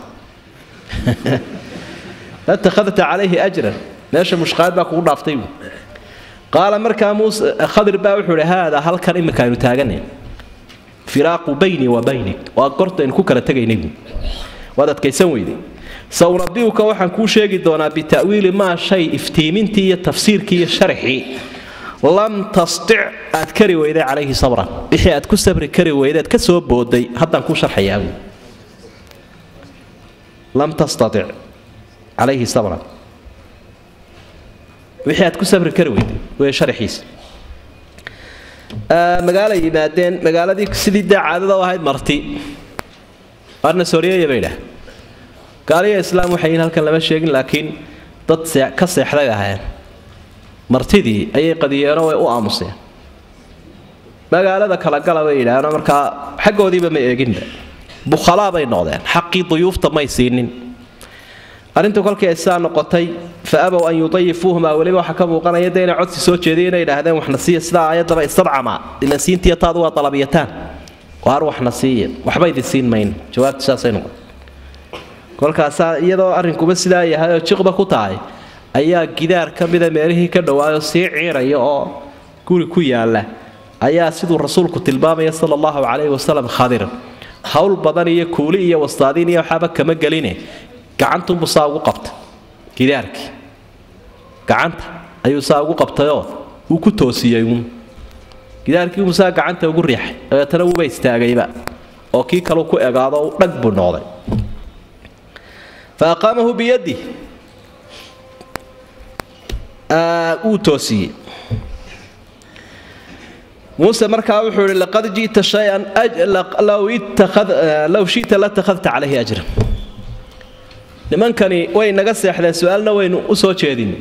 لاتخذت عليه أجرا ليش مش قايد باكو ضافتيه قال مركا موسى خضر بات وحور هذا هل كان إما كانوا تاجنين فراق بيني وبينك وأقرت إن كوكا لتجيني وهذا كيسوي دي سأنبئك وحن كل شيء دونا بتأويل ما شيء افتيمنتي التفسير كي الشرحي لم تستطع أذكري وإذا عليه صبرا بحي أتكو صبر كري وإذا تكسب بودي حتى نكون شرحي لم تستطع عليه صبرا بحي أتكو صبر كري وإذا وشرحيس مقالة يبادين مقالة دي سيدي دا عادة واحد مرتي أرنا سوريا يبيله قال يا إسلام وحين هالكن لما شيء لكن ضد كسح لها مرتي دي أي قضية روي وأمسي مقالة ذا كلا كلا بيله أنا مركا حقه دي بما يجند بخلا بين نوضين حقي ضيوف طب ما يصيرين أنتوا كل كإنسان نقطي فأبوا أن يضيفوهما ولما حكموا قنا يدينا عدس سوتش يدينا إلى هذا وحنسية سلا آيات ربع استرعى مع النسين تيطاد وطلبيتان وأروح نسية وحبايد السين مين جواب تساسين كل كأسا يدو أرنكم بس لا يهذا تشقب كتاي أيها جدار كم إذا مره كدوا يصير رياء كل كوي الله أيها سيد الرسول كتلبام صلى الله عليه وسلم خادر حول بدنية كولية وصادينية وحبك كم جلينه gacantu musaa ugu qabta gidaarkii gacanta ayuu saa ugu qabtayo uu ku toosiyay uun gidaarkii musaa gacanta ugu riixay ee tan uu istaagayba oo kii kale ku egaado uu dhag buu noqday faaqamahu biyadi aa uu toosiyay موسى مركا وحول لقد جئت شيئا لو اتخذ لو شئت لاتخذت عليه اجرا nimankani way naga seexdeen su'aalna waynu u soo jeedin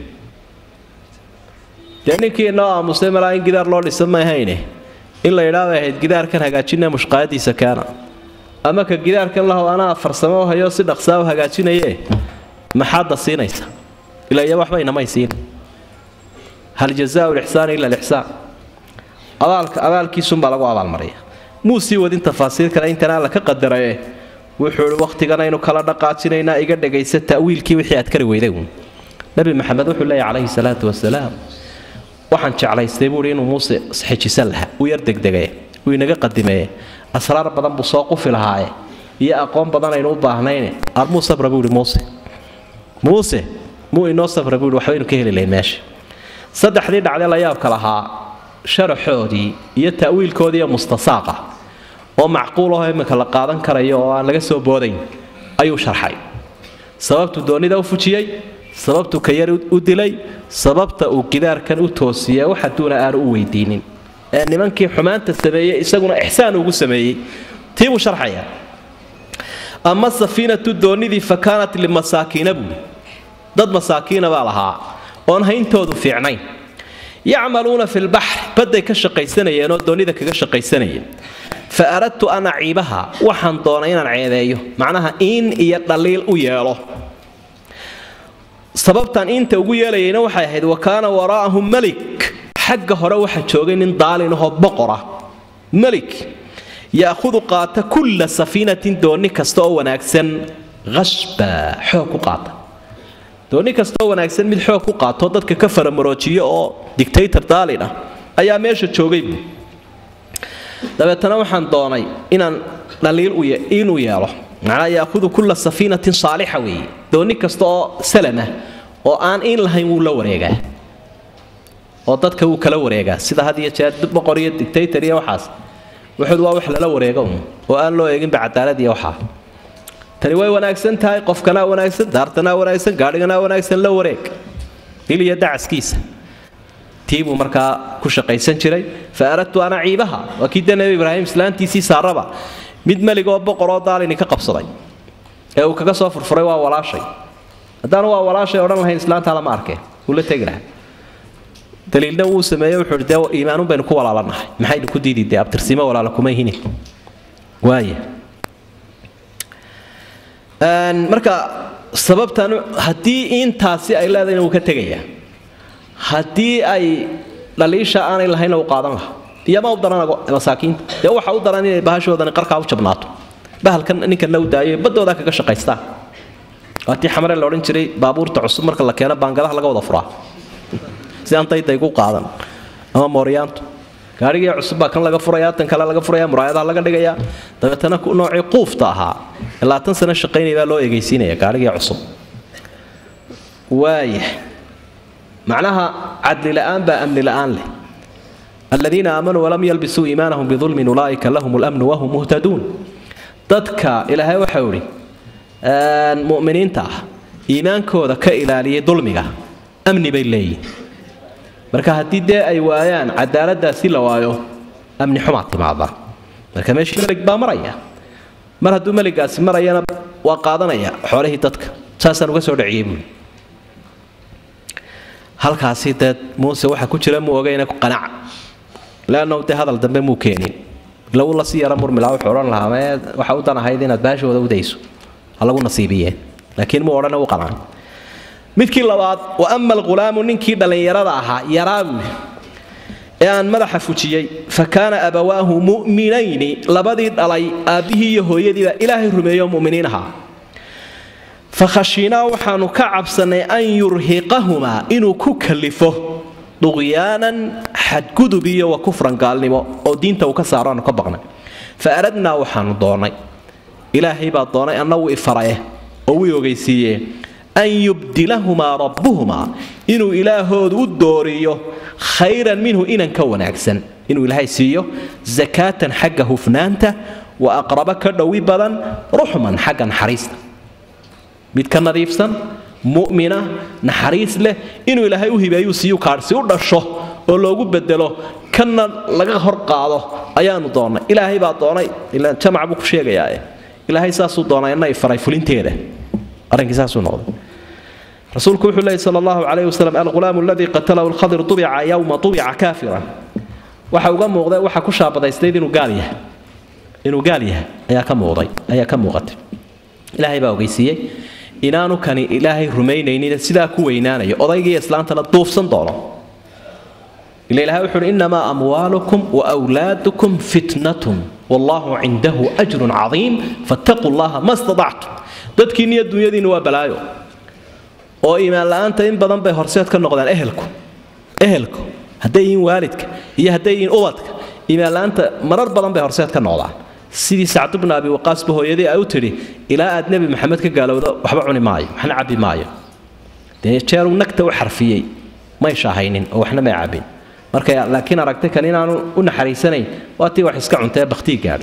daninkii noo aamusay malaayin gidaar loo dhisay ma ahayne in la yiraahdo ahayd gidaarkan hagaajinay mushqaadiisa kaana ama ka gidaarkan laho ana farsamo hayo si dhaqso ah hagaajinaye maxaad siinaysa ila yaa waxba inama siin hal jazaa'u al-ihsan illa al-ihsan abaalka abaalkiisu baa lagu abaal mariya muusi wadin tafaasiir kale intana la ka qadaray wuxuu waqtigan aynu kala dhaqaajinayna iga dhagaysa ta'wiilkii wixii aad kari weyday nabi maxamed wuxuu leeyahay calayhi salaatu wasalaam waxaan jeclaystay buu inuu muuse saxiijisan laha uu yar degdegay uu inaga qadimay asraar badan buu soo qofi lahaay iyo aqoon badan aynu u baahnayn armuu sabra buu muuse muuse muu inoo sabra buu waxba inuu ka heli lahayn meesha saddexdii dhacday la yaab kala ahaa sharaxoodii iyo ta'wiilkoodii mustasaaqa oo macquul ah imka la qaadan karayo oo aan laga soo boodayn ayuu sharxay sababtu doonida u fujiyay sababtu ka yar u dilay sababta uu gidaarkan u toosiyay waxa duuna aan u weydiinin ee nimankii xumaanta sameeyay isaguna ihsaan ugu sameeyay tii uu sharxaya ama safiinatu doonidii fakaanat limasaakiina buu dad masaakiina baa lahaa oon hayntoodu fiicnayn yacmaluuna fil bahr baday ka shaqaysanayeen oo doonida kaga shaqaysanayeen فأردت أن أعيبها وحن طونين عيديه معناها إن يدليل وياله سببتان إنت ويالين وحيد وكان وراءهم ملك حق هروح شوغين ضالين هو بقرة ملك يأخذ قات كل سفينة دوني كستو وناكسن غشبا حوك قات دوني كستو وناكسن من حوك قات وددك كفر مروجيه أو ديكتاتور ضالين أيام إيش شوغين dabeetana waxaan doonay inaan dhaliil u inuu yeelo macna yaakhud kull safinatin saaliha wi dooni kasto salama oo aan in lahayn uu la wareegaa oo dadka uu kala wareegaa sida hadiya jeer boqoriyad dictator iyo waxaas wuxuu waa wax la wareego oo aan loo eegin bacadaalad iyo waxa tani way wanaagsan tahay qofkana wanaagsan daartana wanaagsan gaadhigana wanaagsan la wareeg iliya dacaskiisa tiibu markaa ku shaqaysan jiray fa aradtu ana ciibaha wakiida nabi ibraahim islaantiisii saaraba mid maligoo boqoroo daalini ka qabsaday ee uu kaga soo furfuray waa walaashay haddana waa walaashay odhan lahayn islaanta lama arkeen uu la tegi lahaa daliilna wuu sameeyey wuxuu dee iimaanun baynu ku walaalanahay maxaynu ku diidi dee abtirsimo walaala kuma hini waaye marka sababtan haddii intaasi ay leedahay inuu ka tegayaa haddii ay dhaliisha aanay lahayn uu qaadan lahaa iyama u daran masaakiinta dee waxa u daran inay bahashoodani qarkaa u jabnaato bahalkan ninkan la daayo badooda kaga shaqaystaa waatii xamare la odhan jiray baabuurta cusub marka la keeno baangadaha laga wada furaa si aan dayday ku qaadan ama mooriyaantu gaarigii cusub baa kan laga furayaa tan kale laga furayaa muraayadaha laga dhigayaa dabeetana noocii quufta ahaa ilaa tan sano shaqaynaya baa loo eegaysiinaya gaarigii cusub waaye macnaha cadli la'aan baa amni la'aan leh الذين آمنوا ولم يلبسوا إيمانهم بظلم أولئك لهم الأمن وهم مهتدون dadka ilaahay waxa uri aan muuminiinta iimaankooda ka ilaaliye dulmiga amni bay leeyihiin marka hadii de ay waayaan cadaaladaasi la waayo amni xumaa timaada marka meeshii malig baa maraya mar hadduu maligaasi marayana waa qaadanaya xoolihii dadka saasaan uga soo dhaciyay buu halkaasi dad muuse waxa ku jira mu ogayna ku qanac laana uu hadal dambe mu keenin law la siyara murmilaa xoran lahaa waxa uu danahayd inaad baashooda u dayso halagu nasiibiyeen laakiin mu orana u qanaan midkii labaad wa amma al-ghulaamu ninkii dhalinyarada ahaa yaraabu ee aan madaxa fujiyay fakaana abawaahu mu'minayni labadii dhalay aabihii iyo hooyadiiba ilaahay rumeeyo mu'miniinaha fakhashina waxaanu ka cabsanay an yurhiqahuma inuu ku kalifo duqyaanan xadgudubiyo wa kufran gaalnimo oo diinta uu ka saarano ka baqnay fa aradna waxaanu doonay ilaahay baa doonay annagu ifaraye oo uu ogeysiiyay an yubdilahuma rabbuhuma inuu ilaahoodu u dooriyo khayran minhu inan ka wanaagsan inuu ilaahay siiyo zakatan xagga hufnaanta wa aqraba ka dhawi badan ruhman xagga naxariista mid ka nadiifsan mu'mina naxariis leh inuu ilaahay u hibeeyo siiyo kaarsi u dhasho oo loogu bedelo kana laga hor qaado ayaanu doonay ilaahay baa doonay ilaa jamac buu ku sheegayaa ilaahay saasuu doonay inay faray fulinteeda arrinkiisaas uu noqday rasuulku wuxuu leeyahay sallallahu alayhi wasallam al-ghulaam alladhi qatalahu al-khadir tubi'a yawma tubi'a kafiran waxa uga muuqday waxa ku shaabadaystay inuu gaal yahay inuu gaal yahay ayaa ka muuqday ayaa ka muuqatay ilaahay baa ogeysiiyay inaanu kani ilaahay rumaynaynin sida ku weynaanayo odayga islaantana duufsan doono ila ilaahay wuxuu inma amwaalukum wa awlaadukum fitnatun wallahu indahu ajrun azim fattaqullaha mastada'tum dadkiina adduunyadiina waa balaayo oo iimaan la'aanta in badan bay horseed ka noqdaan ehelku ehelku haday in waalidka iyo haday in ubadka iimaan la'aanta marar badan bay horseed ka noqdaan sidii Sa'd ibn Abi Waqqas bahooyadii ay u tiri ilaa aad nabi maxamed ka gaalowdo waxba cuni maayo waxna cabi maayo de jeeru nagta u xarfiyay ma shahaynin oo waxna ma cabin marka laakiin aragtay kan inaanu u naxariisanayn waatii wax iska cuntay baqti gaadhay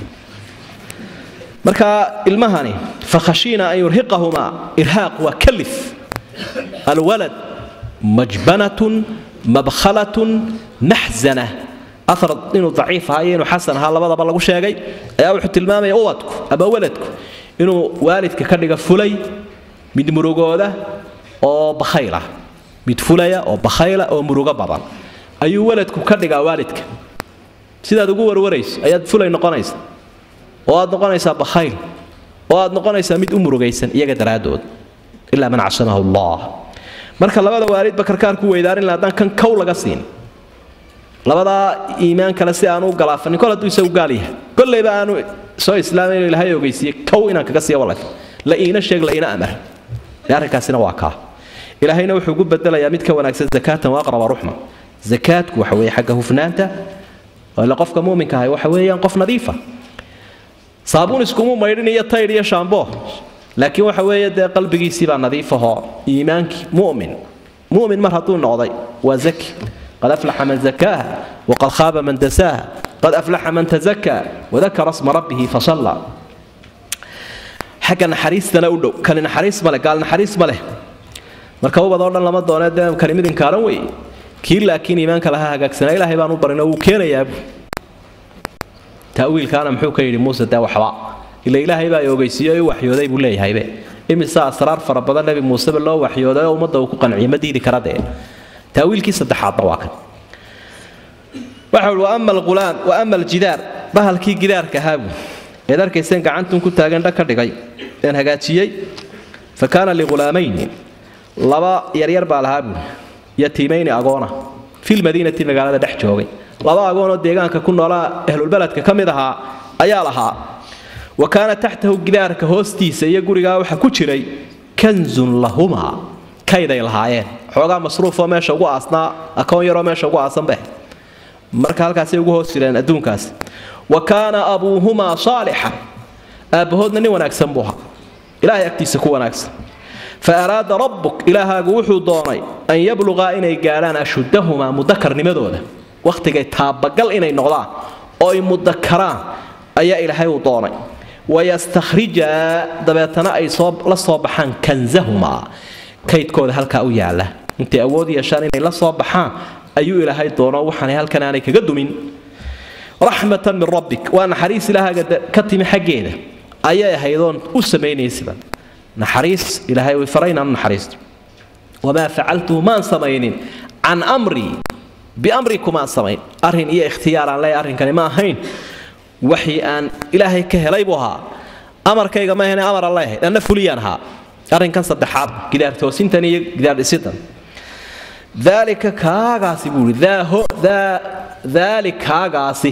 marka ilmahani fakhashina an yurhiqahuma irhaq wa kalif alwalad majbanatun mabkhalatun mahzanah أثر إنه ضعيف هاي إنه حسن هلا بضا بلغو شيء أو حتلمام يا أولادك أبا ولدك إنه والدك كرجع فلي من مروجودة أو بخيلة من فلية أو بخيلة أو مروجة بعضا أي ولدك كرجع والدك سيدا تقول وريس أياد فلي نقانيس واد نقانيس بخيل واد نقانيس ميت أمور جيسن يقدر عدود إلا من عصمه الله مركل الله والد بكر كان كوي دارين لادان كان كولا قصين labada iimaan kala si aanu galaafan kala duusay u gaaliya kullayba aanu soo islaamay ilaahay ogeysiye kow inaan kaga sii walad la iina sheeg la iina amar yaarkaasina waa ka ilaahayna wuxuu ugu bedelayaa mid ka wanaagsan zakatan wa aqraba ruhma zakatku waxa weeye xagga hufnaanta wala qofka muuminka ah waxa weeyaan qof nadiifa saabun isku maydin iyo tayr iyo shaambo laakiin waxa weeye de qalbigiisa baa nadiif ah iimaanki muumin muumin mar haduu noqday waa zaki قد أفلح من زكاها وقد خاب من دساها قد أفلح من تزكى وذكر اسم ربه فصلى xagga naxariistana u dhow kani naxariis male gaal naxariis male marka ubad oo dhan lama doonee dee kani mid inkaaran wey kii laakiin iimaanka laha hagaagsanaa ilaahay baan u barin oo wuu keenayaa ta'wiilkaana muxuu ka yidhi muuse dee waxba ila ilaahay baa ogeysiiyey oo waxyooday buu leeyahaybe imisa asraar fara badan nabi muuse loo waxyooday oo ummadda uu ku qanciyo ma diidi kara dee ta'wiilkii saddexaadna waa kan waxa uu amma al-ghulam wa amma al-jidaar bahalkii gidaarka haabu ee darkaysan gacantun ku taagan dhaka dhigay een hagaajiyay fakana li ghulamayn laba yar yar baa lahaa yatiimayn agoona fil madiinati magaalada dhex joogay laba agoon oo deegaanka ku noolaa ahlul baladka kamid ahaa ayaa lahaa وكان تحته جدارك هوستيس يا غوريغا waxa ku jiray kanzun lahuma kayday lahaayeen xogaa masruuf oo meesha ugu aasnaa akoon yar oo meesha ugu aasan baa marka halkaas ay ugu hoosireen adduunkaas وكان ابوهما صالحا ابهودna nin wanaagsan buu ahaa ilaahay agtiisa ku wanaagsan فاراد ربك ilaahagu wuxuu doonay an yabluga inay gaaraan ashuddahuma mudakarnimadooda waqtiga taabagal inay noqdaan oo ay mudakaraan ayaa ilaahay u doonay ويستخرج دبتنا أي صوب لا صوب حان كنزهما كيد كود هالكا وياله أنت أودي عشان إن لا صوب حان أيو إلى هاي الدورة وحنا هالكا أنا كجد من رحمة من ربك وأنا حريص لها كتم حجيده أيها هيدون أسميني سبا نحريص إلى هاي وفرين عن نحريص وما فعلته ما سمينين عن أمري بأمركم ما سمين أرهن إيه اختيار عن لا أرهن كان ما هين وحي أن إلهي كهليبها أمر كيغا ما هنا أمر الله لأن فليانها أرين كان صدحاب قدار توسين تاني قدار إسيطان ذلك كاغاسي بولي ذا هو ذا ذلك كاغاسي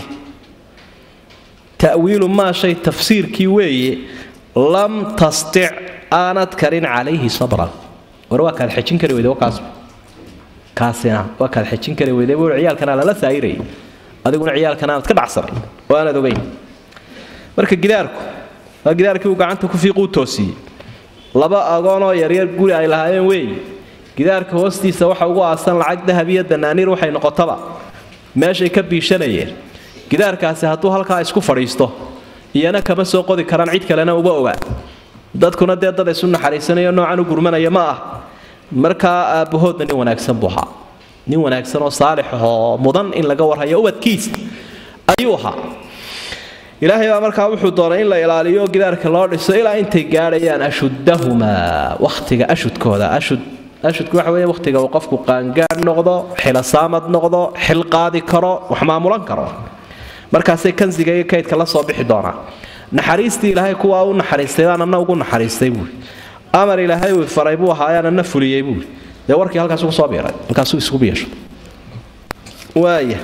تأويل ما شيء تفسير كيوي لم تستع آنت كرين عليه صبرا ورواك الحجين كريوي ذا وقاسم كاسنا وكا الحجين كريوي ذا وعيال كان على لا سايري adiguna ciyaalkana ka dhacsaray waana dogeyn marka gidaarku waa gidaarkii uu gacanta ku fiiqo toosiyay laba agoon oo yar yar guri ay lahaayeen weey gidaarka hoostiisa waxa ugu aasan lacag dahabiya danaaniir waxay noqotaba meeshay ka biishanayeen gidaarkaasi hadduu halkaa isku fadhiisto iyana kama soo qodi karaan cid kalena uba ogaa dadkuna dee dad isu naxariisanayo noocan u gurmanaya ma ah marka aabahoodna nin wanaagsan buu ahaa nin wanaagsan oo saalix oo mudan in laga warhayo ubadkiis ayuha ilaahay baa markaa wuxuu doonay in la ilaaliyo gidaarka loo dhiso ilaa intay gaarayaan ashuddahuma waqtiga ashudkooda ashud ashudku waxa weeye waqtiga uu qofku qaangaar noqdo xil saamad noqdo xil qaadi karo wax maamulan karo markaasay kansiga iyo kaydka la soo bixi doonaa naxariistii ilaahay kuwa uu naxariistay anna ugu naxariistay buu amar ilaahay uu faray buu ahaayana na fuliyay buu de warkii halkaas ugu soo biiray halkaas uu isku biisho waaya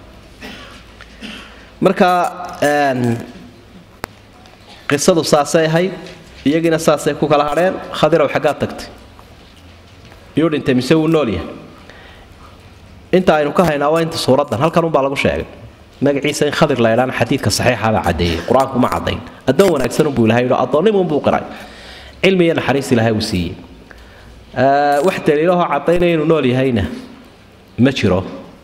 marka een qisadu saasay ahay iyagina saasay ku kala hadheen khadiraw xagaa tagtay iyo dhintay mise uu nool yahay inta aynu ka haynaa waa inta suuradan halkan baa lagu sheegay magaciisa in khadir la yiraan xadiidka saxiixa ah cadeeyay quraanku ma cadeyn adoon wanaagsan buu ilaahay oo adoonnimo buu qiray cilmiga naxariis ilaahay uu siiyay wax daliilo cadeynaya inuu nool yahayna ma jiro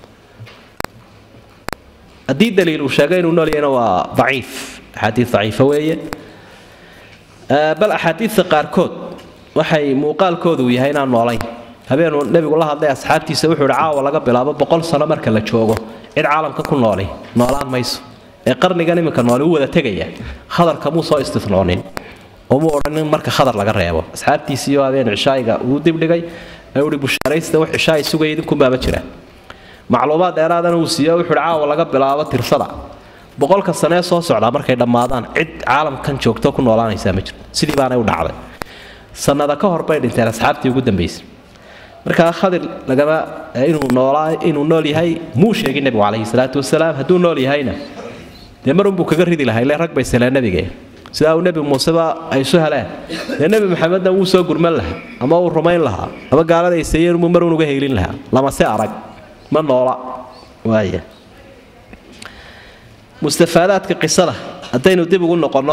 hadii daliil uu sheegay inuu nool yahayna waa daciif xadiis daciif weeye bal axaadiis qaarkood waxay muuqaalkoodu yahay inaan noolayn habeenuu nabigu la hadlay asxaabtiisa wuxuu caawa laga bilaabo boqol sano marka la joogo cid caalamka ku noolay noolaan mayso ee qarnigan iminka nool uu wada tagaya khadarka muu soo istisnoonin oo muu oran marka khadar laga reebo asxaabtiisii oo habeen cishaayiga uu dib dhigay ay u bushaaraysta wax cishaay sugay idinku baaba jira macluumaad dheeraadana uu siiyo wuxuu caawa laga bilaabo tirsada boqolka sano ee soo socda markay dhamaadaan cid caalamkan joogto ku noolaanaysa ma jiro sidii baana u dhacday sanada ka hor bay dhinteen asxaabtii ugu dambeysay marka khadir lagama inuu noolaa inuu nool yahay muu sheegay nabiga kaleey salaatu wasalaam haduu nool yahayna de marun buu kaga ridi lahay rag bay salaam nabiga sida uu nabi muuse ba ay soo heleen de nabi maxamedna uu soo gurman lahaa ama uu rumayn lahaa ama gaalada ay sayeer mu marun uga heelin lahaa lama se arag ma noola waaya mustafaadaadka qisada hadaynu dib ugu noqono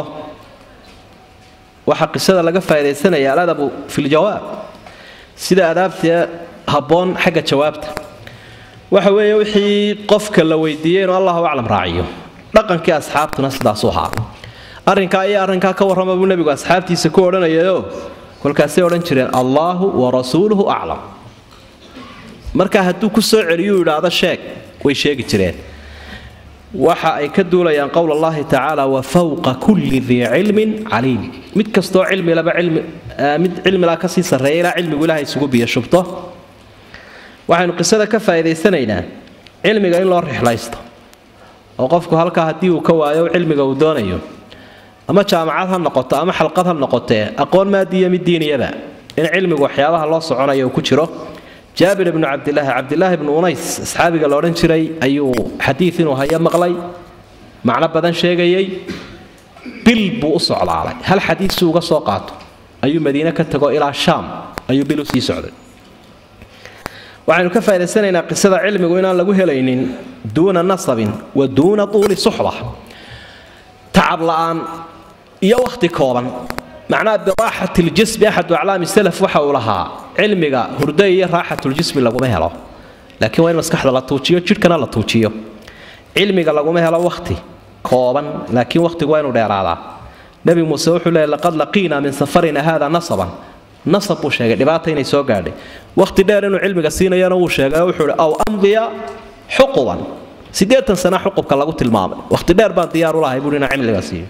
waxa qisada laga faa'iideysanayaa adabu fil jawaab sida adaabta haboon xagga jawaabta waxa weeye wixii qofka la weydiiyay inuu Allahu a'lam raaciyo dhaqankii asxaabtuna sidaas u ahaa arrinka ay arrinka ka warrama buu nabigu asxaabtiisa ku oranayo kolkaasay oran jireen Allahu wa rasuuluhu a'lam marka hadduu ku soo celiyo yiraahdo sheeg way sheegi jireen waxa ay ka duulayaan qowl Allah ta'ala wa fawqa kulli dhi ilmin alim mid kasto cilmi laba cilmi mid cilmi la ka sii sareeyay cilmigu Ilaahay isugu biyo shubto waxaanu qisada ka faa'iideysanaynaa cilmiga in loo rixlaysto oo qofku halka hadii uu ka waayo cilmiga uu doonayo ama jaamacad ha noqoto ama xalqad ha noqotee aqoon maadiye mid diiniyada in cilmigu waxyaabaha loo soconayo ku jiro جابر بن عبد الله عبد الله بن أنيس أصحابي قالوا لنا شري أيو حديث وهي مغلي معنى بدن شيء بلب أصع على هل حديث سوق سوقات أيو مدينة كتجوا إلى الشام أيو بلوسي سعود وعن كفى لسنة قصة علم قلنا لقوه لين دون نصب ودون طول صحبة تعب الآن يا وقت كورا معناه براحة الجسم أحد أعلام السلف وحولها علمك هردية راحة الجسم اللي قومها له لكن وين مسكح لا توجيه شد كنا لا توجيه علمك اللي قومها له وقتي كورا لكن وقت وين ودير على نبي موسى وحول لقد لقينا من سفرنا هذا نصبا نصب وشيء دبعتين يسوق عليه وقت دار إنه علمك سينا ينوش وحول أو أمضي حقوا سيدات سنة حقوق كلا قلت المعامل وقت دار بان ديار الله يقولنا علم سيه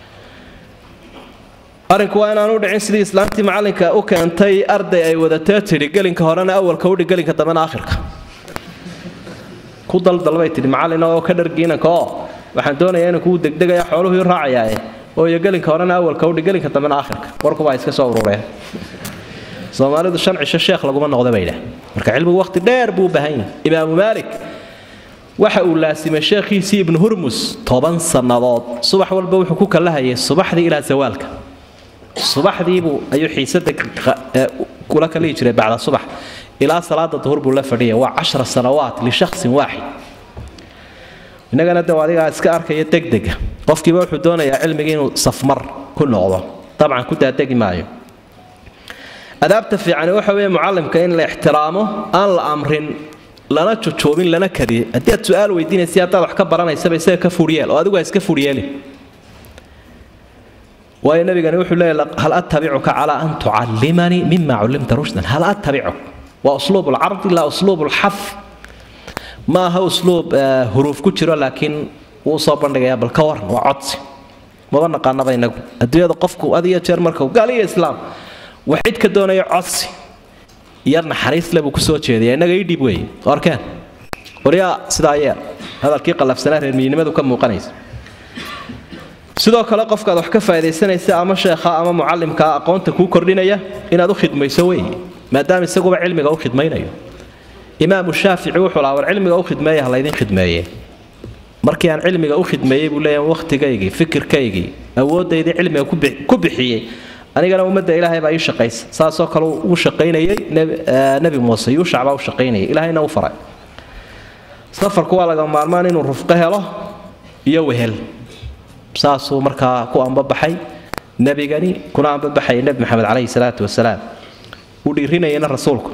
arinku waa inaanu dhicin sidii islaantii macalinka u keentay arday ay wadataa tiri galinka horena awalka u dhig galinka dambana aakhirka ku daldalbay tiri macalin oo ka dhargiinanka oo waxaan doonayaa inuu ku degdegaya xooluhu raacayay oo iyo galinka horena awalka u dhig galinka dambana aakhirka warku waa iska soo urureen Soomaalidu shan cisho sheekh laguma noqdo bayda marka cilmigu waqti dheer buu baahan Imaam Malik waxa uu laasimay sheekhiisi Ibn Hurmus toban sanadood subax walba wuxuu ku kala hayay subaxdii ilaa zawaalka subaxdii buu ayuu xiisada kula kala jiray bacda subax ilaa salaada duhur buu la fadhiyay waa عشر sanawaat li shakhs waahid inagana dawaadiga iska arkay degdega qofkiiba wuxuu doonayaa cilmiga inuu safmar ku noqdo طبعا ku daadegi maayo adaabta fiican waxa weeye muallimka in la ixtiraamo aan la amrin lana jojoobin lana kadiyo hadii aad su'aal weydiinaysid aad wax ka baranaysa bay iska furiyeel oo adigu iska furiyeel ويا النبي قال يقول هل أتبعك على أن تعلمني مما علمت رشدا هل أتبعك وأسلوب العرض لا أسلوب الحف ما هو أسلوب حروف كتير لكن وصاب عندك بالكورن وعطس ما بنا قلنا بينك الدنيا قفكوا هذه يشير مركو قال يا إسلام وحيد كدونا يعطس يرنا حريص لبو كسوت شيء يعني نجي بوي أركان وريا سدايا هذا الكيق اللي في سنة المين ما كم مقنيس sidoo kale qofka wax ka faa'iideysanaysa ama sheekha ama muallimka aqoonta ku kordhinaya inaad u khidmayso way maadaama isagu cilmiga u khidmaynayo Imaam Shaafici wuxuu laawar cilmiga u khidmeeyaa la idin khidmeeyay markii aan cilmiga u khidmeeyay buu leeyahay waqtigaygi fikirkaygi awoodayda cilmiga ku bixiyay anigana umada Ilaahay baa ii shaqeeyay saasoo kale uu shaqeynayay nabi Muuse uu shacba u shaqeynayay Ilaahayna uu faray safarku waa laga maarmaan inuu rufqa helo iyo wehel saasoo markaa ku amba baxay nabigani kuna amba baxay nabi maxamed calayhi salaatu wasalaam uu dhiirinayna rasuulku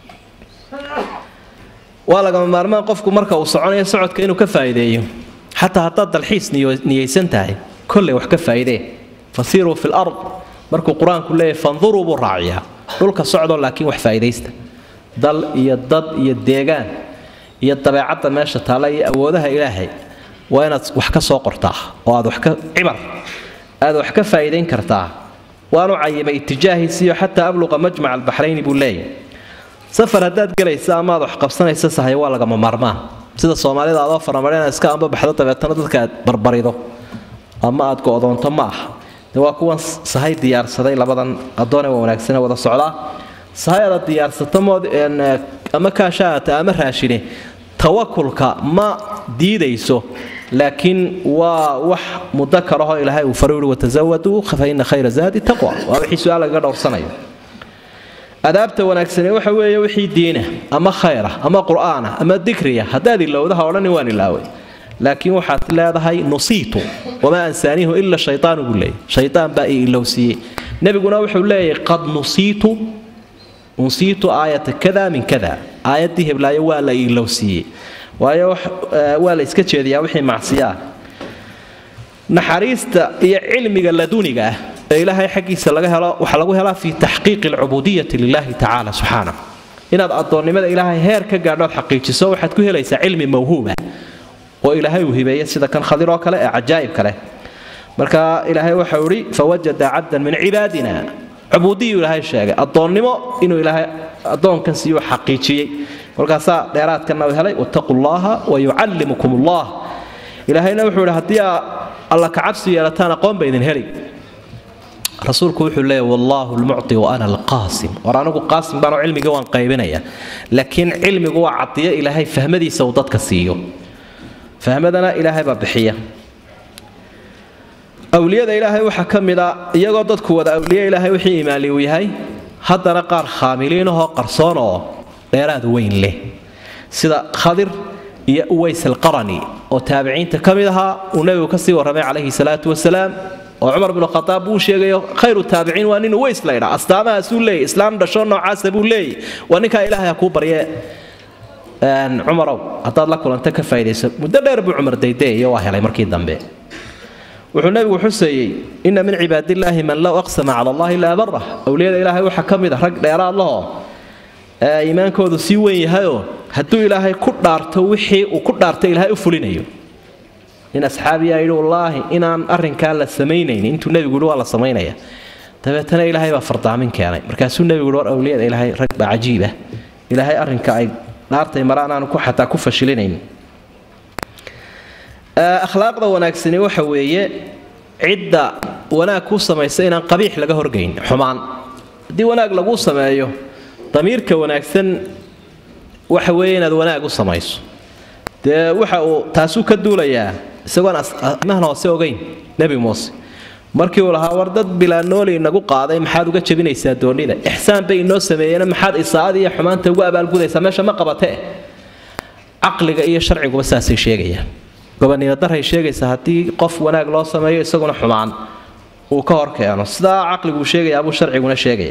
waa laga maarmaan qofku marka uu soconayo socodka inuu ka faa'iideeyo hatta hatta dalxiis niyeysan tahay kulli wax ka faa'iidee fasiru fil ard markuu quraanku leeyahay fanzuru bu raaciya dhulka socdo laakiin wax faa'iideysta dal iyo dad iyo deegaan iyo dabeecadda meesha taala iyo awoodaha Ilaahay وأنا وحكا سوق رتاح وهذا وحكا عبر هذا وحكا فايدين كرتاح وأنا عيب اتجاهي سيو حتى أبلغ مجمع البحرين بولاي سفر هداد قلي ساما وحكا بسنة يسسا هيوالا قام مرمان سيدا الصومالي دا أضافر مرينا اسكا أمبا بحضرتا بيتنا كاد بربريدو أما أدكو أضون تماح نواكوان سهاي ديار سداي لبضان أدوني ومناكسنا ودا الصعلا سهاي ديار ستمود إن أما كاشات أما راشيني توكلك ما ديديسو لكن وح مذكره إلهي وفرور وتزودوا فإن خير زاد التقوى وأبحي سؤال قدر صنعي أدابت ونكسني وحوي وحي دينه أما خيره أما قرآنه أما الذكرية هذا اللي وده ولا نواني اللاوي لكن وحات لا هذا نصيته وما أنسانيه إلا الشيطان يقول لي شيطان باقي إلا وسي نبي قلنا وحولي قد نصيت نصيت آية كذا من كذا آية دي بلا يوالا إلا وسي waayo waa la iska jeediyaa wixii macsiya naxariista iyo cilmiga laduniga ee ilaahay xaqiisa laga helo waxa lagu helaa fi tahqiiq al-ubudiyyah lillahi ta'ala subhanahu inaad adoonnimada ilaahay heer ka gaadho xaqiijiso waxaad ku helaysaa cilmi mawhuuba oo ilaahay uu hibeeyay sida kan khadir oo kale ee ajaayib kale marka ilaahay waxa uu ri fawajada 'abdan min 'ibadina ubudiyyu ilaahay sheegay adoonnimo inuu ilaahay adoonkan siiyo xaqiijiyay markaas dheeraadkana uu helay wattaqullaha wa yu'allimukumullah ilaahayna wuxuu yiri hadii alla ka cabsi yeelataan aqoon baydin heli rasuulku wuxuu leeyahay wallahu almu'ti wa ana alqasim waraanagu qasim baan cilmiga waan qaybinaya laakiin cilmigu waa cadiyo ilaahay fahmadiisa uu dadka siiyo fahmadana ilaahay baa bixiya awliyada ilaahay waxa kamida iyagoo dadku wada awliya ilaahay wixii iimaali uu yahay haddana qaar khaamiliin oo qarsoon oo dheeraad weyn leh sida khadir iyo uways al-qarani oo taabiciinta kamid aha uu nabigu ka sii waramay calayhi salaatu wasalaam oo umar ibn khattab uu sheegayo khayru taabiciin waa nin uways la yiraahdo astaamaha suulay islaam dhasho noocaas buu leeyahay waa ninka ilaahay ku barye aan umar hadaad la kulanta ka faa'iideyso muddo dheer buu umar dayday iyo waa helay markii dambe wuxuu nabigu xuseeyay inna min ibadillahi man law aqsama ala allah illa barra awliyada ilaahay waxa kamid ah rag dheeraad laho iimaankoodu si weyn yahay haduu ilaahay ku dhaarto wixii uu ku dhaartay ilaahay u fulinayo in asxaabiya ay wallahi inaan arinka la sameeynayn intuu nabigu waa la sameeynaya tabeetana ilaahay baa fardaamin keenay markaasuu nabigu war awliyada ilaahay rag ba cajiib ah ilaahay arinka ay dhaartay maraan ku xataa ku fashilinayn akhlaaqda wanaagsani waxa weeye cidda wanaag ku sameeyay inaan qabiix laga horgeyn xumaan hadii wanaag lagu sameeyo damiirka wanaagsan waxa weeye inaad wanaag u sameeyso de waxa uu taasu ka duulayaa isagoo mahna hoose ogeyn nabi muuse markii uu lahaa war dad bilaa nool inagu qaaday maxaad uga jabinaysaa doonida ihsaan bay inoo sameeyeen maxaad isaad iyo xumaanta ugu abaalgudaysaa meesha ma qabate aqliga iyo sharcigu wasaasay sheegaya gobaniina daray sheegaysa hadii qof wanaag loo sameeyo isaguna xumaan uu ka hor keeno sida aqligu sheegaya abu sharciguna sheegaya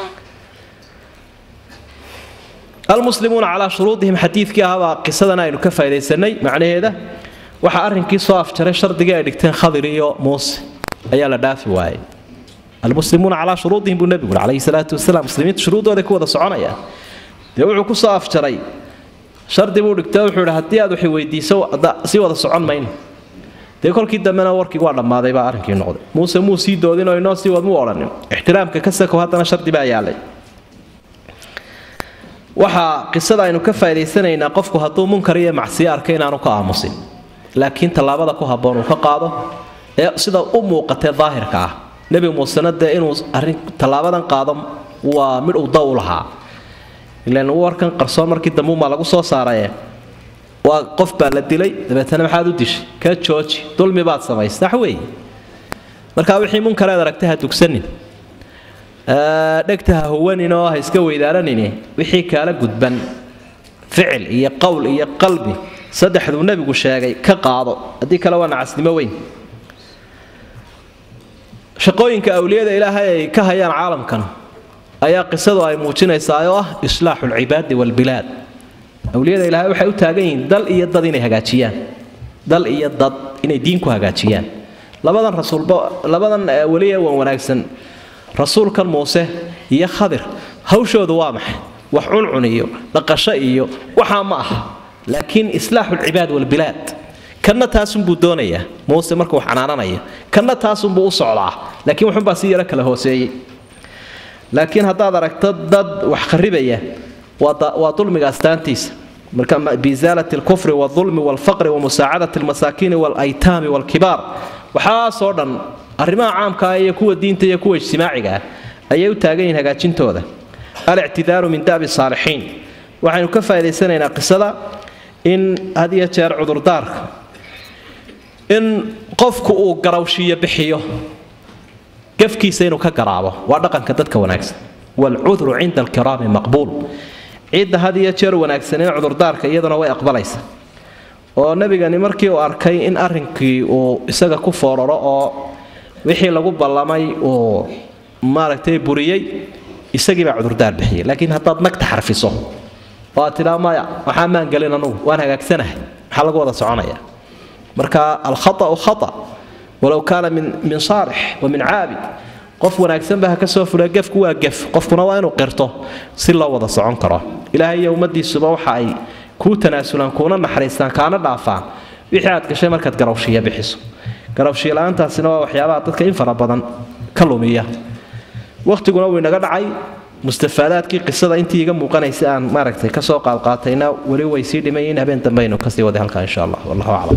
المسلمون على شروطهم حديث كهذا قصدنا إنه كفاية سنة معنى هذا وحارن كي صاف ترى شرط جاي دكتين خضرية موس أيلا دافع واي المسلمون على شروطهم بالنبي عليه الصلاة والسلام مسلمين شروط هذا كودا صعنا يا يوعوا كصاف ترى شرط يقول دكتور حول حتى هذا حويدي سو سوى هذا صعن مين تقول كده من أورك يقول ما ذا يبقى أرن كي نقول موسى موسى دودين أو الناس يود مو أرن احترام ككسك وهذا أنا شرط بقى يالي waxa qisada aynu ka faa'iideysanaynaa qofku haduu munkar iyo macsiyo arkay inaanu ka aamusin laakiin talaabada ku haboon uu ka qaado ee sida u muuqatay daahirka ah nabi muuse nada inuu arin talaabadan qaado waa mid uu dawlaha ilaan warkan qarsoon markii dambu ma lagu soo saaray waa qof baa la dilay dabeetana maxaad u dishay ka jooji dulmi baad samaysay waxweey marka wixii munkar aad aragtay ha dugsanin dhagtaha huwaninoo ha iska weydaaranini wixii kala gudban ficil iyo qowl iyo qalbi saddexdu nabigu sheegay ka qaado hadii kala waa nacasnimo weyn shaqooyinka awliyada ilaahay ay ka hayaan caalamkan ayaa qisadu ay muujinaysaa oo ah islaahul ibaad wal bilad awliyada ilaahay waxay u taagan yihiin dal iyo dad inay hagaajiyaan dal iyo dad inay diinku hagaajiyaan labadan rasuulba labadan waliya waa wanaagsan rasuulkan muuse iyo khadir hawshoodu waa maxay wax cuncuniyo dhaqasho iyo waxa ma aha laakiin islaahul ibaad wal bilad kana taasun buu doonaya muuse markuu xanaananaya kana taasun buu u socdaa laakiin wuxuu baa si yara kala hooseeyay laakiin hadaad aragto dad wax qaribaya waa dulmiga astaantiisa marka bizalati al-kufr wal-dhulm wal-faqr wa musaa'adati al-masakin wal-aytam wal-kibar waxa soo dhan arrimaha caamka ah iyo kuwa diinta iyo kuwa ijtimaaciga ayay u taagan yihiin hagaajintooda al-i'tidaaru min daabi saalihiin waxaanu ka faa'iideysanaynaa qisada in hadiya jeer cudurdaarka in qofku uu garawshiyo bixiyo gafkiisa inuu ka garaabo waa dhaqanka dadka wanaagsan wal udhru 'inda al-kirami maqbul cid hadiya jeer wanaagsan in cudurdaarka iyaduna way aqbalaysa oo nabigani markii uu arkay in arrinkii uu isaga ku fooraro oo wixii lagu ballamay oo maaragtay buriyay isagii baa cudurdaar bixiyay laakiin hadaad nagta xarfiso oo tilaamaya waxa maan galin anu waan hagaagsanahay waxa lagu wada soconaya marka al khata khata walow kaana min min saalix wa min caabid qof wanaagsan baa ka soo furay gafku waa gaf qofkuna waa inuu qirto si loo wada socon karo ilaahay iyo ummadiisuba waxa ay ku tanaasulaan kuna naxariistaan kaana dhaafaan wixii aad gashay markaad garawshiya bixiso garawshiya la'aantaasina waa waxyaabaha dadka in fara badan ka lumiya waqtiguna wuu inaga dhacay mustafaadaadkii qisada intii iga muuqanaysay aan maaragtay ka soo qaadqaatayna wali way sii dhimayeen habeen dambaynu ka sii waday halka insha Allah wallahu a'lam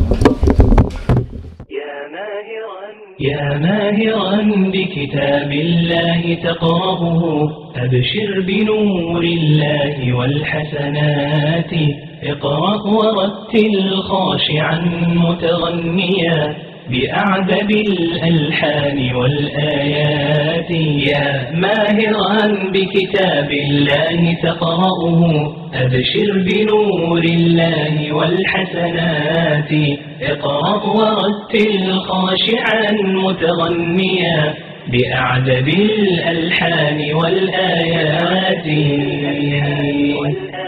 يا ماهرا بكتاب الله تقرأه أبشر بنور الله والحسنات اقرأ ورتل خاشعا متغنيا بأعذب الألحان والآيات يا ماهرا بكتاب الله تقرأه أبشر بنور الله والحسنات اقرأ ورتل خاشعا متغنيا بأعذب الألحان والآيات